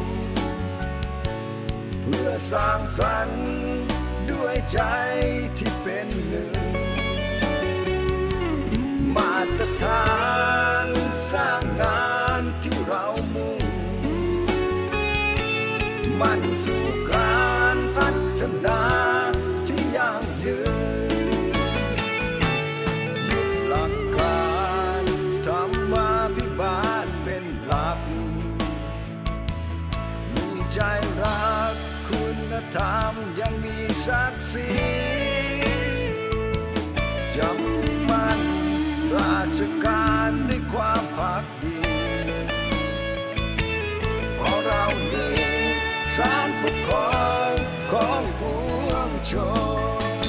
เพื่อสร้างสรรค์ด้วยใจที่เป็นหนึ่งมาตรฐานสร้างงานที่เรามุ่งมันสู่การพัฒนาที่ยั่งยืนยึดหลักการธรรมาภิบาลเป็นหลักมีใจรักคุณธรรมยังมีศักดิ์ศรีจำมั่นราชการด้วยความภักดีเพราะเรามีศาลปกครองของปวงชน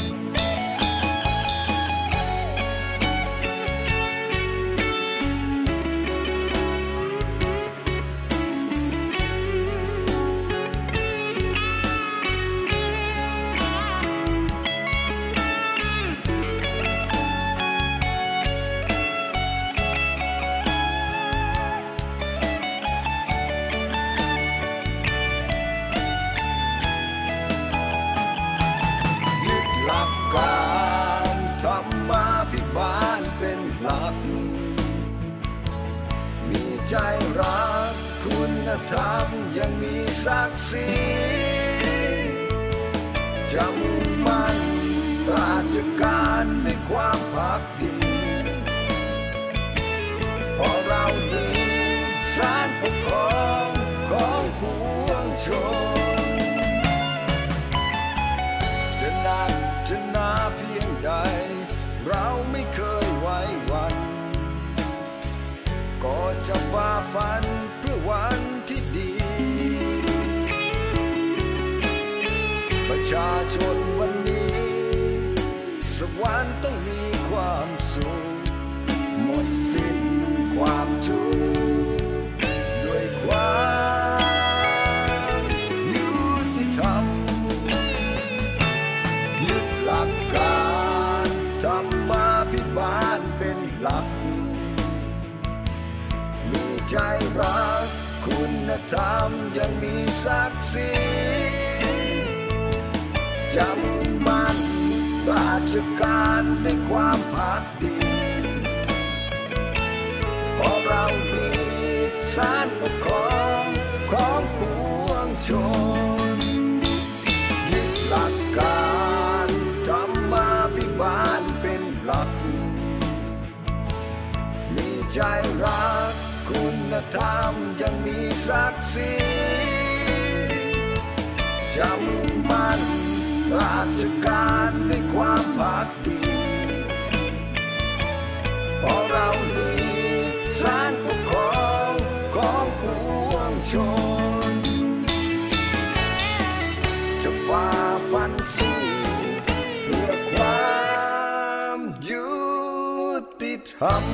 การธรรมาภิบาลเป็นหลักมีใจรักคุณธรรมยังมีศักดิ์ศรีจำมั่นราชการด้วยความภักดีเพราะเรามีศาลปกครองของปวงชนจะหนักจะหนาเพียงใดเราไม่เคยไว้วันก็จะฝ่าฟันเพื่อวันที่ดีประชาชนวันนี้สักวันต้องมีความสุขหมดสิ้นความทุกข์ด้วยความยุติธรรมยึดหลักการธรรมาภิบาลเป็นหลักมีใจรักคุณธรรมยังมีศักดิ์ศรีจำมั่นราชการด้วยความภักดีเพราะเรามีศาลปกครองของปวงชนยึดหลักการธรรมาภิบาลเป็นหลักมีใจรักคุณธรรมยังมีศักดิ์ศรีจำมั่นราชการด้วยความภักดีเพราะเรามีศาลปกครองของปวงชนจะฝ่าฟันสู้เพื่อความยุติธรรม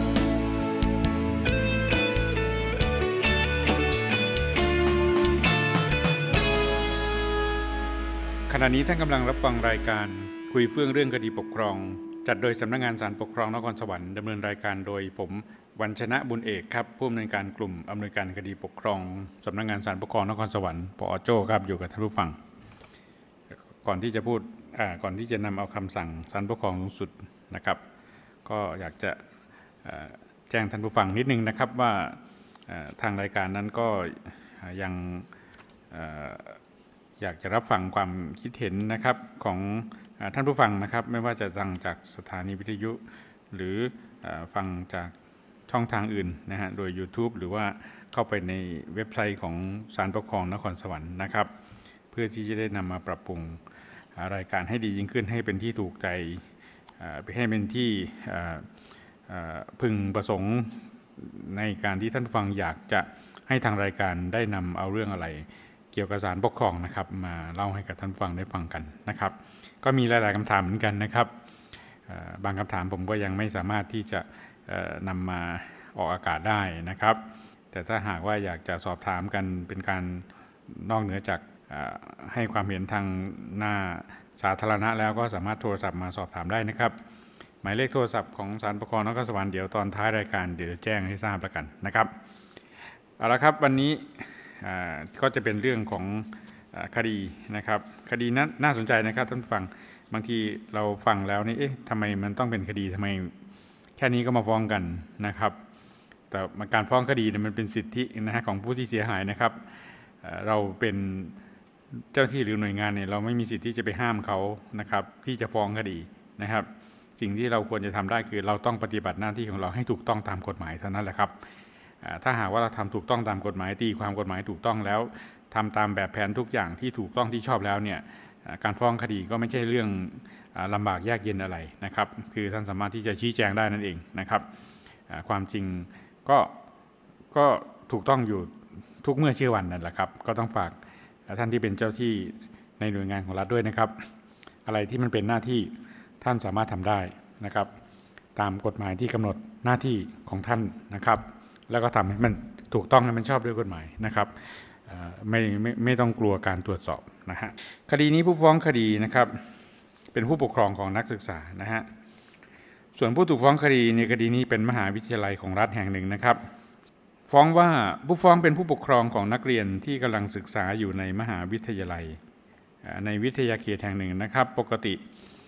ขณะนี้ท่านกำลังรับฟังรายการคุยเฟื่องเรื่องคดีปกครองจัดโดยสำนักงานศาลปกครองนครสวรรค์ดำเนินรายการโดยผมวรรณชนะบุญเอกครับผู้อำนวยการกลุ่มอำนวยการคดีปกครองสำนักงานศาลปกครองนครสวรรค์ผอ.โจ้ครับอยู่กับท่านผู้ฟังก่อนที่จะนำเอาคำสั่งศาลปกครองสูงสุดนะครับก็อยากจะแจ้งท่านผู้ฟังนิดนึงนะครับว่าทางรายการนั้นก็ยังอยากจะรับฟังความคิดเห็นนะครับของท่านผู้ฟังนะครับไม่ว่าจะฟังจากสถานีวิทยุหรือฟังจากช่องทางอื่นนะฮะโดย YouTube หรือว่าเข้าไปในเว็บไซต์ของศาลปกครองนครสวรรค์นะครับเพื่อที่จะได้นำมาปรับปรุงรายการให้ดียิ่งขึ้นให้เป็นที่ถูกใจให้เป็นที่พึงประสงค์ในการที่ท่านฟังอยากจะให้ทางรายการได้นำเอาเรื่องอะไรเกี่ยวกับศาลปกครองนะครับมาเล่าให้กับท่านฟังได้ฟังกันนะครับก็มีหลายๆคำถามเหมือนกันนะครับบางคำถามผมก็ยังไม่สามารถที่จะนำมาออกอากาศได้นะครับแต่ถ้าหากว่าอยากจะสอบถามกันเป็นการนอกเหนือจากให้ความเห็นทางหน้าสาธารณะแล้วก็สามารถโทรศัพท์มาสอบถามได้นะครับหมายเลขโทรศัพท์ของศาลปกครองนครสวรรค์เดี๋ยวตอนท้ายรายการเดี๋ยวแจ้งให้ทราบแล้วกันนะครับเอาละครับวันนี้ก็จะเป็นเรื่องของคดีนะครับคดีนั้นน่าสนใจนะครับท่านฟังบางทีเราฟังแล้วนี่ทำไมมันต้องเป็นคดีทำไมแค่นี้ก็มาฟ้องกันนะครับแต่การฟ้องคดีมันเป็นสิทธินะฮะของผู้ที่เสียหายนะครับเราเป็นเจ้าที่หรือหน่วยงานเนี่ยเราไม่มีสิทธิ์ที่จะไปห้ามเขานะครับที่จะฟ้องคดีนะครับสิ่งที่เราควรจะทำได้คือเราต้องปฏิบัติหน้าที่ของเราให้ถูกต้องตามกฎหมายเท่านั้นแหละครับถ้าหากว่าเราทำถูกต้องตามกฎหมายตีความกฎหมายถูกต้องแล้วทำตามแบบแผนทุกอย่างที่ถูกต้องที่ชอบแล้วเนี่ยการฟ้องคดีก็ไม่ใช่เรื่องลำบากยากเย็นอะไรนะครับคือท่านสามารถที่จะชี้แจงได้นั่นเองนะครับความจริงก็ถูกต้องอยู่ทุกเมื่อเชื่อวันนั่นแหละครับก็ต้องฝากท่านที่เป็นเจ้าที่ในหน่วยงานของรัฐด้วยนะครับอะไรที่มันเป็นหน้าที่ท่านสามารถทำได้นะครับตามกฎหมายที่กำหนดหน้าที่ของท่านนะครับแล้วก็ทำให้มันถูกต้องให้มันชอบด้วยกฎหมายนะครับไม่ต้องกลัวการตรวจสอบนะฮะคดีนี้ผู้ฟ้องคดีนะครับเป็นผู้ปกครองของนักศึกษานะฮะส่วนผู้ถูกฟ้องคดีในคดีนี้เป็นมหาวิทยาลัยของรัฐแห่งหนึ่งนะครับฟ้องว่าผู้ฟ้องเป็นผู้ปกครองของนักเรียนที่กำลังศึกษาอยู่ในมหาวิทยาลัยในวิทยาเขตแห่งหนึ่งนะครับปกติ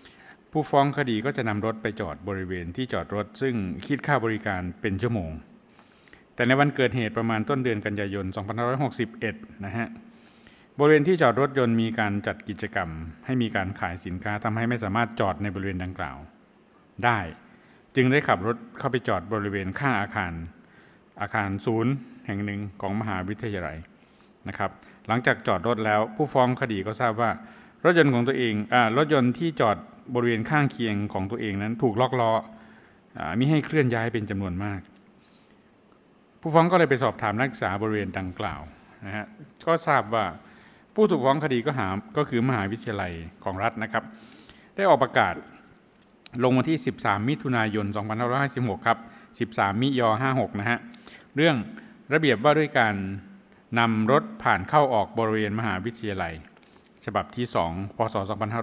ผู้ฟ้องคดีก็จะนำรถไปจอดบริเวณที่จอดรถซึ่งคิดค่าบริการเป็นชั่วโมงแต่ในวันเกิดเหตุประมาณต้นเดือนกันยายน 2561 นะฮะบริเวณที่จอดรถยนต์มีการจัดกิจกรรมให้มีการขายสินค้าทำให้ไม่สามารถจอดในบริเวณดังกล่าวได้จึงได้ขับรถเข้าไปจอดบริเวณข้างอาคารศูนย์แห่งหนึ่งของมหาวิทยาลัยนะครับหลังจากจอดรถแล้วผู้ฟ้องคดีก็ทราบว่ารถยนต์ของตัวเองรถยนต์ที่จอดบริเวณข้างเคียงของตัวเองนั้นถูกล็อกล้อมิให้เคลื่อนย้ายเป็นจำนวนมากผู้ฟ้องก็เลยไปสอบถามนักศึกษาบริเวณดังกล่าวนะฮะก็ทราบว่าผู้ถูกฟ้องคดีก็คือมหาวิทยาลัยของรัฐนะครับได้ออกประกาศลงวันที่13มิถุนายน2556ครับ13มิย56นะฮะเรื่องระเบียบว่าด้วยการนำรถผ่านเข้าออกบริเวณมหาวิทยาลัยฉบับที่2พศ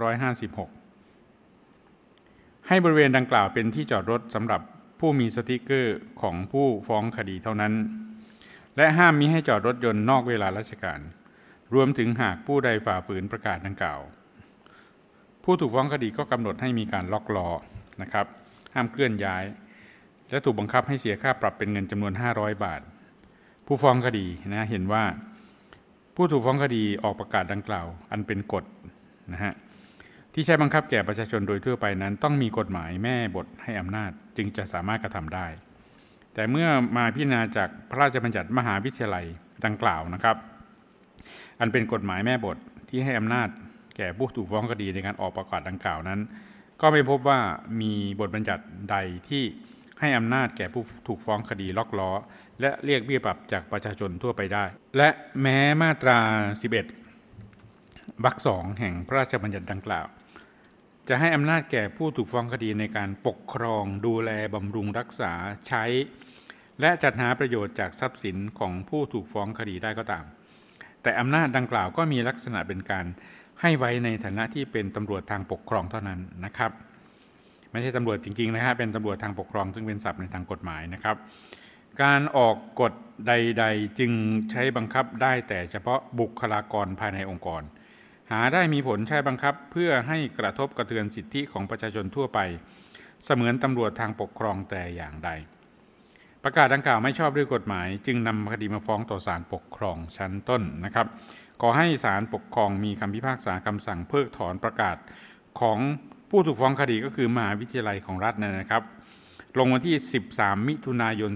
2556ให้บริเวณดังกล่าวเป็นที่จอดรถสำหรับผู้มีสติกเกอร์ของผู้ฟ้องคดีเท่านั้นและห้ามมิให้จอดรถยนต์นอกเวลาราชการรวมถึงหากผู้ใดฝ่าฝืนประกาศดังกล่าวผู้ถูกฟ้องคดีก็กำหนดให้มีการล็อกล้อนะครับห้ามเคลื่อนย้ายและถูกบังคับให้เสียค่าปรับเป็นเงินจำนวน500 บาทผู้ฟ้องคดีนะเห็นว่าผู้ถูกฟ้องคดีออกประกาศดังกล่าวอันเป็นกฎนะฮะที่ใช้บังคับแก่ประชาชนโดยทั่วไปนั้นต้องมีกฎหมายแม่บทให้อำนาจจึงจะสามารถกระทำได้แต่เมื่อมาพิจารณาจากพระราชบัญญัติมหาวิทยาลัยดังกล่าวนะครับอันเป็นกฎหมายแม่บทที่ให้อำนาจแก่ผู้ถูกฟ้องคดีในการออกประกาศดังกล่าวนั้นก็ไม่พบว่ามีบทบัญญัติใดที่ให้อำนาจแก่ผู้ถูกฟ้องคดีล็อกล้อและเรียกเบี้ยปรับจากประชาชนทั่วไปได้และแม้มาตรา11วรรค2แห่งพระราชบัญญัติดังกล่าวจะให้อำนาจแก่ผู้ถูกฟ้องคดีในการปกครองดูแลบำรุงรักษาใช้และจัดหาประโยชน์จากทรัพย์สินของผู้ถูกฟ้องคดีได้ก็ตามแต่อำนาจดังกล่าวก็มีลักษณะเป็นการให้ไว้ในฐานะที่เป็นตำรวจทางปกครองเท่านั้นนะครับไม่ใช่ตำรวจจริงๆนะครับเป็นตำรวจทางปกครองซึ่งเป็นศัพท์ในทางกฎหมายนะครับการออกกฎใดๆจึงใช้บังคับได้แต่เฉพาะบุคลากรภายในองค์กรหาได้มีผลใช้บังคับเพื่อให้กระทบกระเทือนสิทธิของประชาชนทั่วไปเสมือนตำรวจทางปกครองแต่อย่างใดประกาศดังกล่าวไม่ชอบด้วยกฎหมายจึงนำคดีมาฟ้องต่อศาลปกครองชั้นต้นนะครับขอให้ศาลปกครองมีคำพิพากษาคำสั่งเพิกถอนประกาศของผู้ถูกฟ้องคดีก็คือมหาวิทยาลัยของรัฐนะครับลงวันที่13มิถุนายน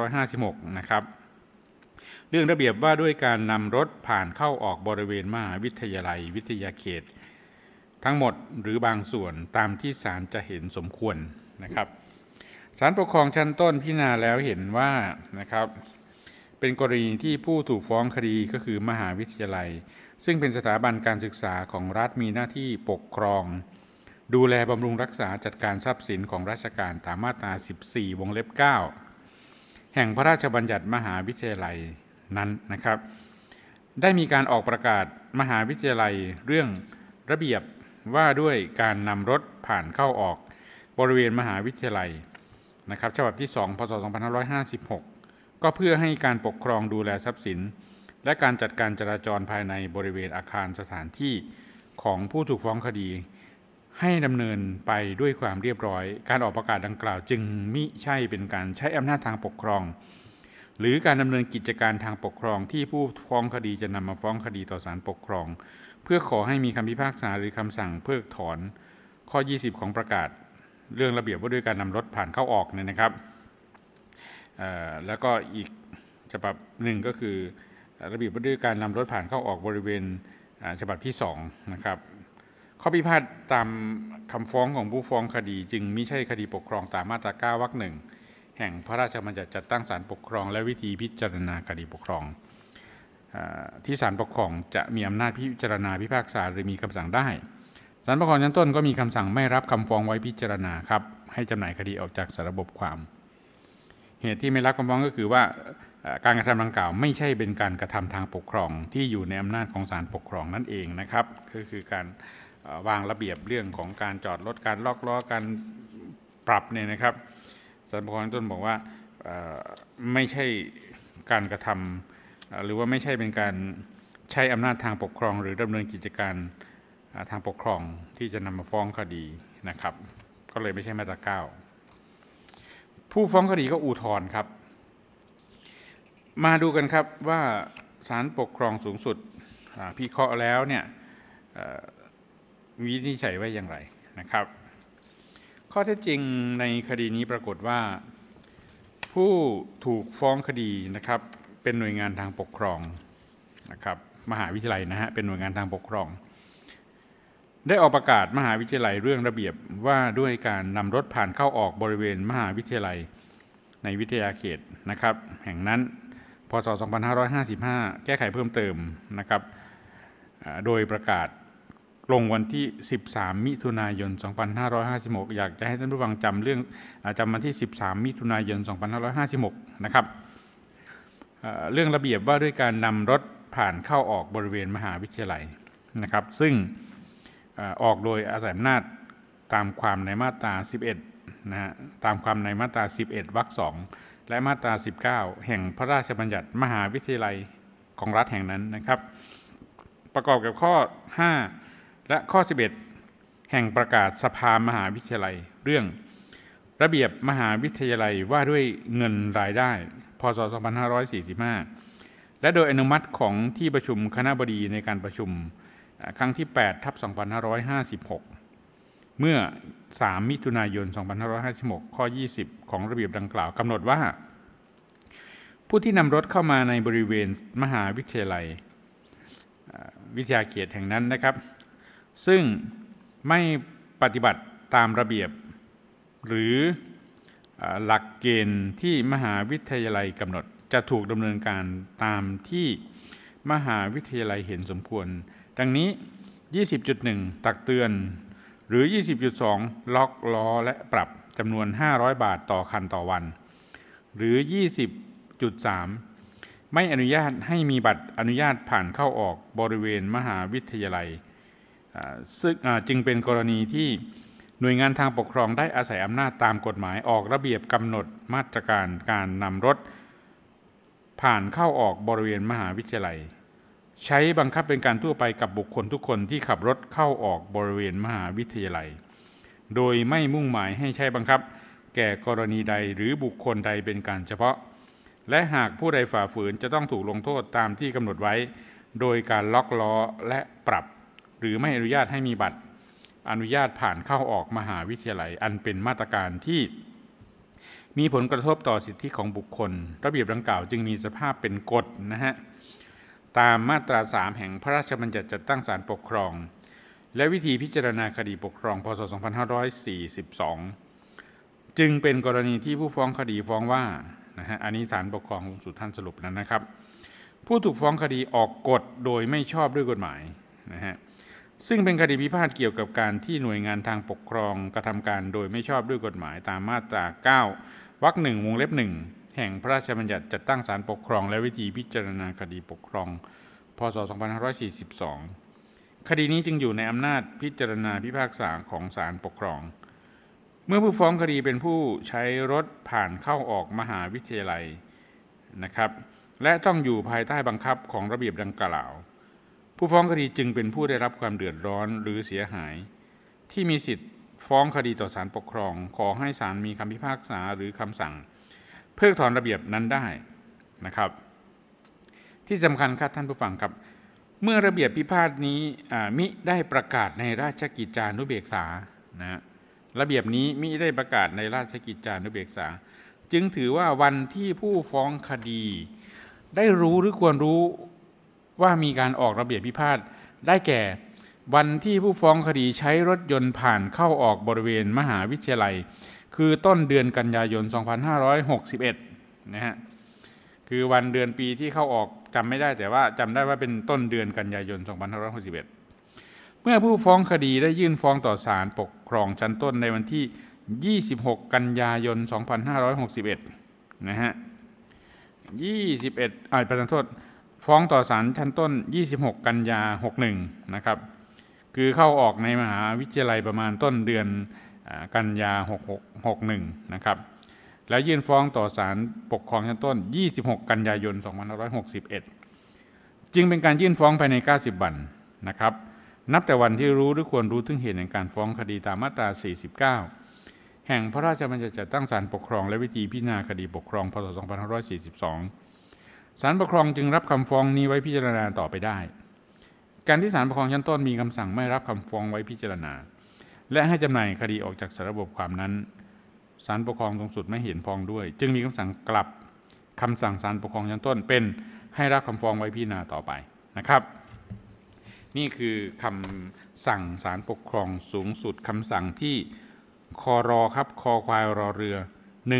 2556นะครับเรื่องระเบียบว่าด้วยการนำรถผ่านเข้าออกบริเวณมหาวิทยาลัยวิทยาเขตทั้งหมดหรือบางส่วนตามที่ศาลจะเห็นสมควรนะครับศาลปกครองชั้นต้นพิจารณาแล้วเห็นว่านะครับเป็นกรณีที่ผู้ถูกฟ้องคดีก็คือมหาวิทยาลัยซึ่งเป็นสถาบันการศึกษาของรัฐมีหน้าที่ปกครองดูแลบำรุงรักษาจัดการทรัพย์สินของราชการตามมาตรา14วงเล็บ9แห่งพระราชบัญญัติมหาวิทยาลัยนั้นนะครับได้มีการออกประกาศมหาวิทยาลัยเรื่องระเบียบว่าด้วยการนำรถผ่านเข้าออกบริเวณมหาวิทยาลัยนะครับฉบับที่2พศ2556ก็เพื่อให้การปกครองดูแลทรัพย์สินและการจัดการจราจรภายในบริเวณอาคารสถานที่ของผู้ถูกฟ้องคดีให้ดำเนินไปด้วยความเรียบร้อยการออกประกาศดังกล่าวจึงมิใช่เป็นการใช้อำนาจทางปกครองหรือการดำเนินกิจการทางปกครองที่ผู้ฟ้องคดีจะนำมาฟ้องคดีต่อศาลปกครองเพื่อขอให้มีคำพิพากษาหรือคำสั่งเพิกถอนข้อ20ของประกาศเรื่องระเบียบว่าด้วยการนำรถผ่านเข้าออกเนี่ยนะครับแล้วก็อีกฉบับหนึ่งก็คือระเบียบว่าด้วยการนำรถผ่านเข้าออกบริเวณฉบับที่2นะครับข้อพิพาทตามคำฟ้องของผู้ฟ้องคดีจึงไม่ใช่คดีปกครองตามมาตรา9วรรค1แห่งพระราชบัญญัติจัดตั้งศาลปกครองและวิธีพิจารณาคดีปกครองที่ศาลปกครองจะมีอำนาจพิจารณาพิพากษาหรือมีคำสั่งได้ศาลปกครองชั้นต้นก็มีคำสั่งไม่รับคำฟ้องไว้พิจารณาครับให้จำหน่ายคดีออกจากระบบความเหตุที่ไม่รับคำฟ้องก็คือว่าการกระทำดังกล่าวไม่ใช่เป็นการกระทำทางปกครองที่อยู่ในอำนาจของศาลปกครองนั่นเองนะครับก็คือการวางระเบียบเรื่องของการจอดรถการล็อกล้อการปรับเนี่ยนะครับศาลปกครองต้นบอกว่าไม่ใช่การกระทำหรือว่าไม่ใช่เป็นการใช้อำนาจทางปกครองหรือดำเนินกิจการทางปกครองที่จะนำมาฟ้องคดีนะครับก็เลยไม่ใช่มาตรา9ผู้ฟ้องคดีก็อุทธรณ์ครับมาดูกันครับว่าศาลปกครองสูงสุดพิเคราะห์แล้วเนี่ยวินิจฉัยว่าอย่างไรนะครับข้อเท็จจริงในคดีนี้ปรากฏว่าผู้ถูกฟ้องคดีนะครับเป็นหน่วยงานทางปกครองนะครับมหาวิทยาลัยนะฮะเป็นหน่วยงานทางปกครองได้ออกประกาศมหาวิทยาลัยเรื่องระเบียบว่าด้วยการนำรถผ่านเข้าออกบริเวณมหาวิทยาลัยในวิทยาเขตนะครับแห่งนั้นพ.ศ. 2555แก้ไขเพิ่มเติมนะครับโดยประกาศลงวันที่13มิถุนายน2556อยากจะให้ท่านผู้ฟังจำวันที่13มิถุนายน2556นะครับเรื่องระเบียบว่าด้วยการนำรถผ่านเข้าออกบริเวณมหาวิทยาลัยนะครับซึ่งออกโดยอาศัยอำนาจตามความในมาตรา11นะฮะตามความในมาตรา11วรรค2และมาตรา19แห่งพระราชบัญญัติมหาวิทยาลัยของรัฐแห่งนั้นนะครับประกอบกับข้อ5และข้อ11แห่งประกาศสภามหาวิทยาลัยเรื่องระเบียบมหาวิทยาลัยว่าด้วยเงินรายได้พ.ศ. 2545และโดยอนุมัติของที่ประชุมคณบดีในการประชุมครั้งที่8/2556เมื่อ3มิถุนายน2556ข้อ20ของระเบียบดังกล่าวกำหนดว่าผู้ที่นำรถเข้ามาในบริเวณมหาวิทยาลัยวิทยาเขตแห่งนั้นนะครับซึ่งไม่ปฏิบัติตามระเบียบหรือหลักเกณฑ์ที่มหาวิทยาลัยกำหนดจะถูกดำเนินการตามที่มหาวิทยาลัยเห็นสมควรดังนี้ 20.1 ตักเตือนหรือ 20.2 ล็อกล้อและปรับจำนวน500 บาทต่อคันต่อวันหรือ 20.3 ไม่อนุญาตให้มีบัตรอนุญาตผ่านเข้าออกบริเวณมหาวิทยาลัยซึ่งจึงเป็นกรณีที่หน่วยงานทางปกครองได้อาศัยอำนาจตามกฎหมายออกระเบียบกำหนดมาตรการการนำรถผ่านเข้าออกบริเวณมหาวิทยาลัยใช้บังคับเป็นการทั่วไปกับบุคคลทุกคนที่ขับรถเข้าออกบริเวณมหาวิทยาลัยโดยไม่มุ่งหมายให้ใช้บังคับแก่กรณีใดหรือบุคคลใดเป็นการเฉพาะและหากผู้ใดฝ่าฝืนจะต้องถูกลงโทษตามที่กำหนดไว้โดยการล็อกล้อและปรับหรือไม่อนุญาตให้มีบัตรอนุญาตผ่านเข้าออกมหาวิทยาลัยอันเป็นมาตรการที่มีผลกระทบต่อสิทธิของบุคคลระเบียบดังกล่าวจึงมีสภาพเป็นกฎนะฮะตามมาตรา3แห่งพระราชบัญญัติจัดตั้งศาลปกครองและวิธีพิจารณาคดีปกครองพ.ศ. 2542จึงเป็นกรณีที่ผู้ฟ้องคดีฟ้องว่านะฮะอันนี้ศาลปกครองสูงสุดท่านสรุปนั้นนะครับผู้ถูกฟ้องคดีออกกฎโดยไม่ชอบด้วยกฎหมายนะฮะซึ่งเป็นคดีพิพาทเกี่ยวกับการที่หน่วยงานทางปกครองกระทำการโดยไม่ชอบด้วยกฎหมายตามมาตรา9วรรค1วงเล็บ1แห่งพระราชบัญญัติจัดตั้งศาลปกครองและวิธีพิจารณาคดีปกครองพ.ศ. 2542คดีนี้จึงอยู่ในอำนาจพิจารณาพิพากษาของศาลปกครองเมื่อผู้ฟ้องคดีเป็นผู้ใช้รถผ่านเข้าออกมหาวิทยาลัยนะครับและต้องอยู่ภายใต้บังคับของระเบียบดังกล่าวผู้ฟ้องคดีจึงเป็นผู้ได้รับความเดือดร้อนหรือเสียหายที่มีสิทธิ์ฟ้องคดีต่อศาลปกครองขอให้ศาลมีคำพิพากษาหรือคำสั่งเพิกถอนระเบียบนั้นได้นะครับที่สำคัญครับท่านผู้ฟังครับเมื่อระเบียบพิพาทนี้มิได้ประกาศในราชกิจจานุเบกษานะระเบียบนี้มิได้ประกาศในราชกิจจานุเบกษาจึงถือว่าวันที่ผู้ฟ้องคดีได้รู้หรือควรรู้ว่ามีการออกระเบียบพิพาทได้แก่วันที่ผู้ฟ้องคดีใช้รถยนต์ผ่านเข้าออกบริเวณมหาวิทยาลัยคือต้นเดือนกันยายน2561นะฮะคือวันเดือนปีที่เข้าออกจำไม่ได้แต่ว่าจำได้ว่าเป็นต้นเดือนกันยายน2561เมื่อผู้ฟ้องคดีได้ยื่นฟ้องต่อศาลปกครองชั้นต้นในวันที่26กันยายน2561นะฮะประธานโทษฟ้องต่อศาลชั้นต้น26กันยา61นะครับคือเข้าออกในมหาวิทยาลัยประมาณต้นเดือนกันยา61นะครับแล้วยื่นฟ้องต่อศาลปกครองชั้นต้น26กันยายน2561จึงเป็นการยื่นฟ้องภายใน90วันนะครับนับแต่วันที่รู้หรือควรรู้ถึงเหตุแห่งการฟ้องคดีตามมาตรา49แห่งพระราชบัญญัติจัดตั้งศาลปกครองและวิธีพิจารณาคดีปกครองพ.ศ. 2542ศาลปกครองจึงรับคำฟ้องนี้ไว้พิจารณาต่อไปได้การที่ศาลปกครองชั้นต้นมีคำสั่งไม่รับคำฟ้องไว้พิจารณาและให้จำหน่ายคดีออกจากสารระบบความนั้นศาลปกครองสูงสุดไม่เห็นพ้องด้วยจึงมีคำสั่งกลับคำสั่งศาลปกครองชั้นต้นเป็นให้รับคำฟ้องไว้พิจารณาต่อไปนะครับนี่คือคำสั่งศาลปกครองสูงสุดคำสั่งที่ครครับคควายรอเรือ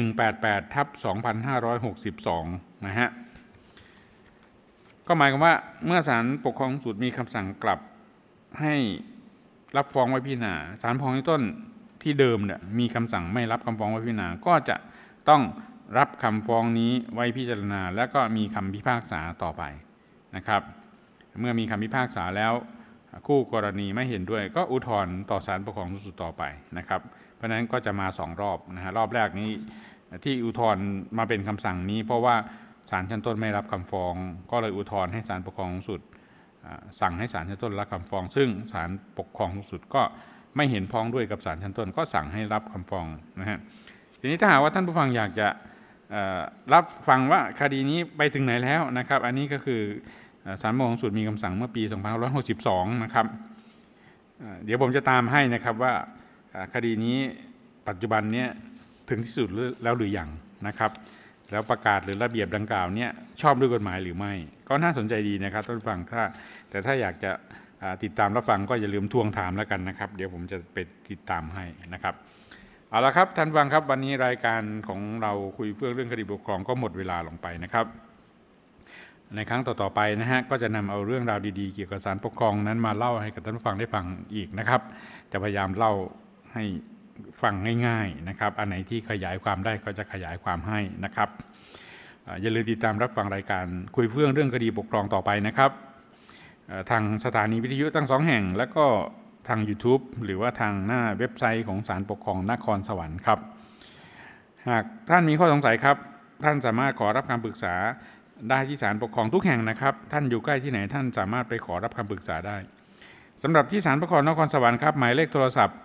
188/2562นะฮะก็หมายความว่าเมื่อศาลปกครองสูงสุดมีคำสั่งกลับให้รับฟ้องไว้พิจารณาศาลปกครองชั้นต้นที่เดิมเนี่ยมีคำสั่งไม่รับคำฟ้องไว้พิจารณาก็จะต้องรับคำฟ้องนี้ไว้พิจารณาและก็มีคำพิพากษาต่อไปนะครับเมื่อมีคำพิพากษาแล้วคู่กรณีไม่เห็นด้วยก็อุทธรณ์ต่อศาลปกครองสูงสุดต่อไปนะครับเพราะฉะนั้นก็จะมา2รอบนะฮะรอบแรกนี้ที่อุทธรณ์มาเป็นคำสั่งนี้เพราะว่าศาลชั้นต้นไม่รับคำฟ้องก็เลยอุทธรณ์ให้ศาลปกครองสูงสุดสั่งให้ศาลชั้นต้นรับคำฟ้องซึ่งศาลปกครองสูงสุดก็ไม่เห็นพ้องด้วยกับศาลชั้นต้นก็สั่งให้รับคำฟ้องนะฮะทีนี้ถ้าหากว่าท่านผู้ฟังอยากจะรับฟังว่าคดีนี้ไปถึงไหนแล้วนะครับอันนี้ก็คือศาลปกครองสูงสุดมีคำสั่งเมื่อปี2562นะครับเดี๋ยวผมจะตามให้นะครับว่าคดีนี้ปัจจุบันนี้ถึงที่สุดแล้วหรือยังนะครับแล้วประกาศหรือระเบียบดังกล่าวนี้ชอบด้วยกฎหมายหรือไม่ก็น่าสนใจดีนะครับท่านผู้ฟังแต่ถ้าอยากจะติดตามรับฟังก็อย่าลืมทวงถามแล้วกันนะครับเดี๋ยวผมจะไปติดตามให้นะครับเอาละครับท่านผู้ฟังครับวันนี้รายการของเราคุยเรื่องคดีปกครองก็หมดเวลาลงไปนะครับในครั้งต่อๆไปนะฮะก็จะนำเอาเรื่องราวดีๆเกี่ยวกับศาลปกครองนั้นมาเล่าให้กับท่านผู้ฟังได้ฟังอีกนะครับจะพยายามเล่าให้ฟังง่ายๆนะครับอันไหนที่ขยายความได้ก็จะขยายความให้นะครับอย่าลืมติดตามรับฟังรายการคุยเรื่องคดีปกครองต่อไปนะครับทางสถานีวิทยุทั้ง2แห่งและก็ทาง YouTube หรือว่าทางหน้าเว็บไซต์ของศาลปกครองนครสวรรค์ครับหากท่านมีข้อสงสัยครับท่านสามารถขอรับคำปรึกษาได้ที่ศาลปกครองทุกแห่งนะครับท่านอยู่ใกล้ที่ไหนท่านสามารถไปขอรับคำปรึกษาได้สำหรับที่ศาลปกครองนครสวรรค์ครับหมายเลขโทรศัพท์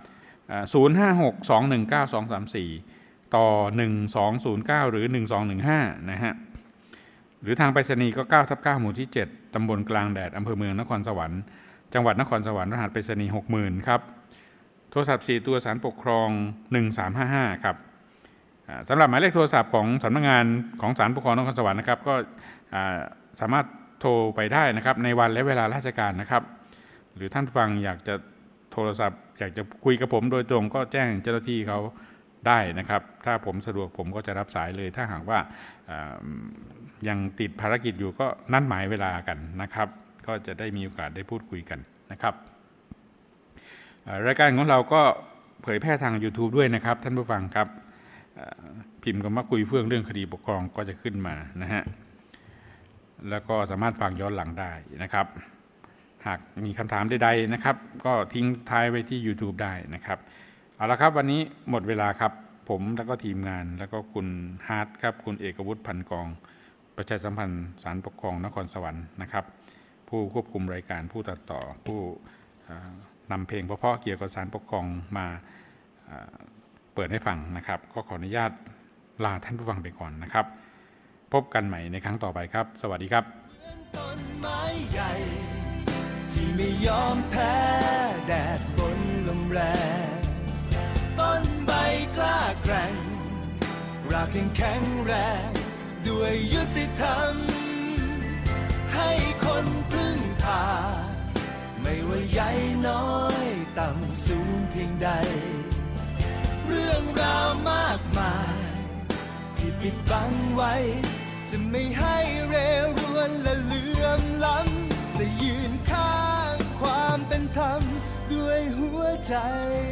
056-219-234ต่อ1209หรือ1215นะฮะหรือทางไปรษณีย์ก็9/9หมู่ที่7ตำบลกลางแดดอำเภอเมืองนครสวรรค์จังหวัดนครสวรรค์รหัสไปรษณีย์ 60,000 ครับโทรศัพท์4ตัวศาลปกครอง1355ครับสำหรับหมายเลขโทรศัพท์ของสำนักงานของศาลปกครองนครสวรรค์นะครับก็สามารถโทรไปได้นะครับในวันและเวลาราชการนะครับหรือท่านฟังอยากจะโทรศัพท์อยากจะคุยกับผมโดยตรงก็แจ้งเจ้าหน้าที่เขาได้นะครับถ้าผมสะดวกผมก็จะรับสายเลยถ้าหากว่ายังติดภารกิจอยู่ก็นัดหมายเวลากันนะครับก็จะได้มีโอกาสได้พูดคุยกันนะครับรายการของเราก็เผยแพร่ทาง YouTube ด้วยนะครับท่านผู้ฟังครับพิมพ์คำว่าคุยเรื่องคดีปกครองก็จะขึ้นมานะฮะแล้วก็สามารถฟังย้อนหลังได้นะครับหากมีคำถามใดๆนะครับก็ทิ้งท้ายไว้ที่ YouTube ได้นะครับเอาละครับวันนี้หมดเวลาครับผมแล้วก็ทีมงานแล้วก็คุณฮาร์ทครับคุณเอกวุฒิพันกองประชาสัมพันธ์ศาลปกครองนครสวรรค์นะครับผู้ควบคุมรายการผู้ตัดต่อผู้นำเพลงเพราะๆเกี่ยวกับศาลปกครองมาเปิดให้ฟังนะครับก็ขออนุญาตลาท่านผู้ฟังไปก่อนนะครับพบกันใหม่ในครั้งต่อไปครับสวัสดีครับต้นไม้ใหญ่ที่ไม่ยอมแพ้แดดฝนลมแรงต้นใบกล้าแกร่งรากยังแข็งแรงด้วยยุติธรรมให้คนพึ่งพาไม่ว่าใหญ่น้อยต่ำสูงเพียงใดเรื่องราวมากมายที่ปิดบังไว้จะไม่ให้เร่ร่วนและเหลื่อมล้ำจะยืนข้างความเป็นธรรมด้วยหัวใจ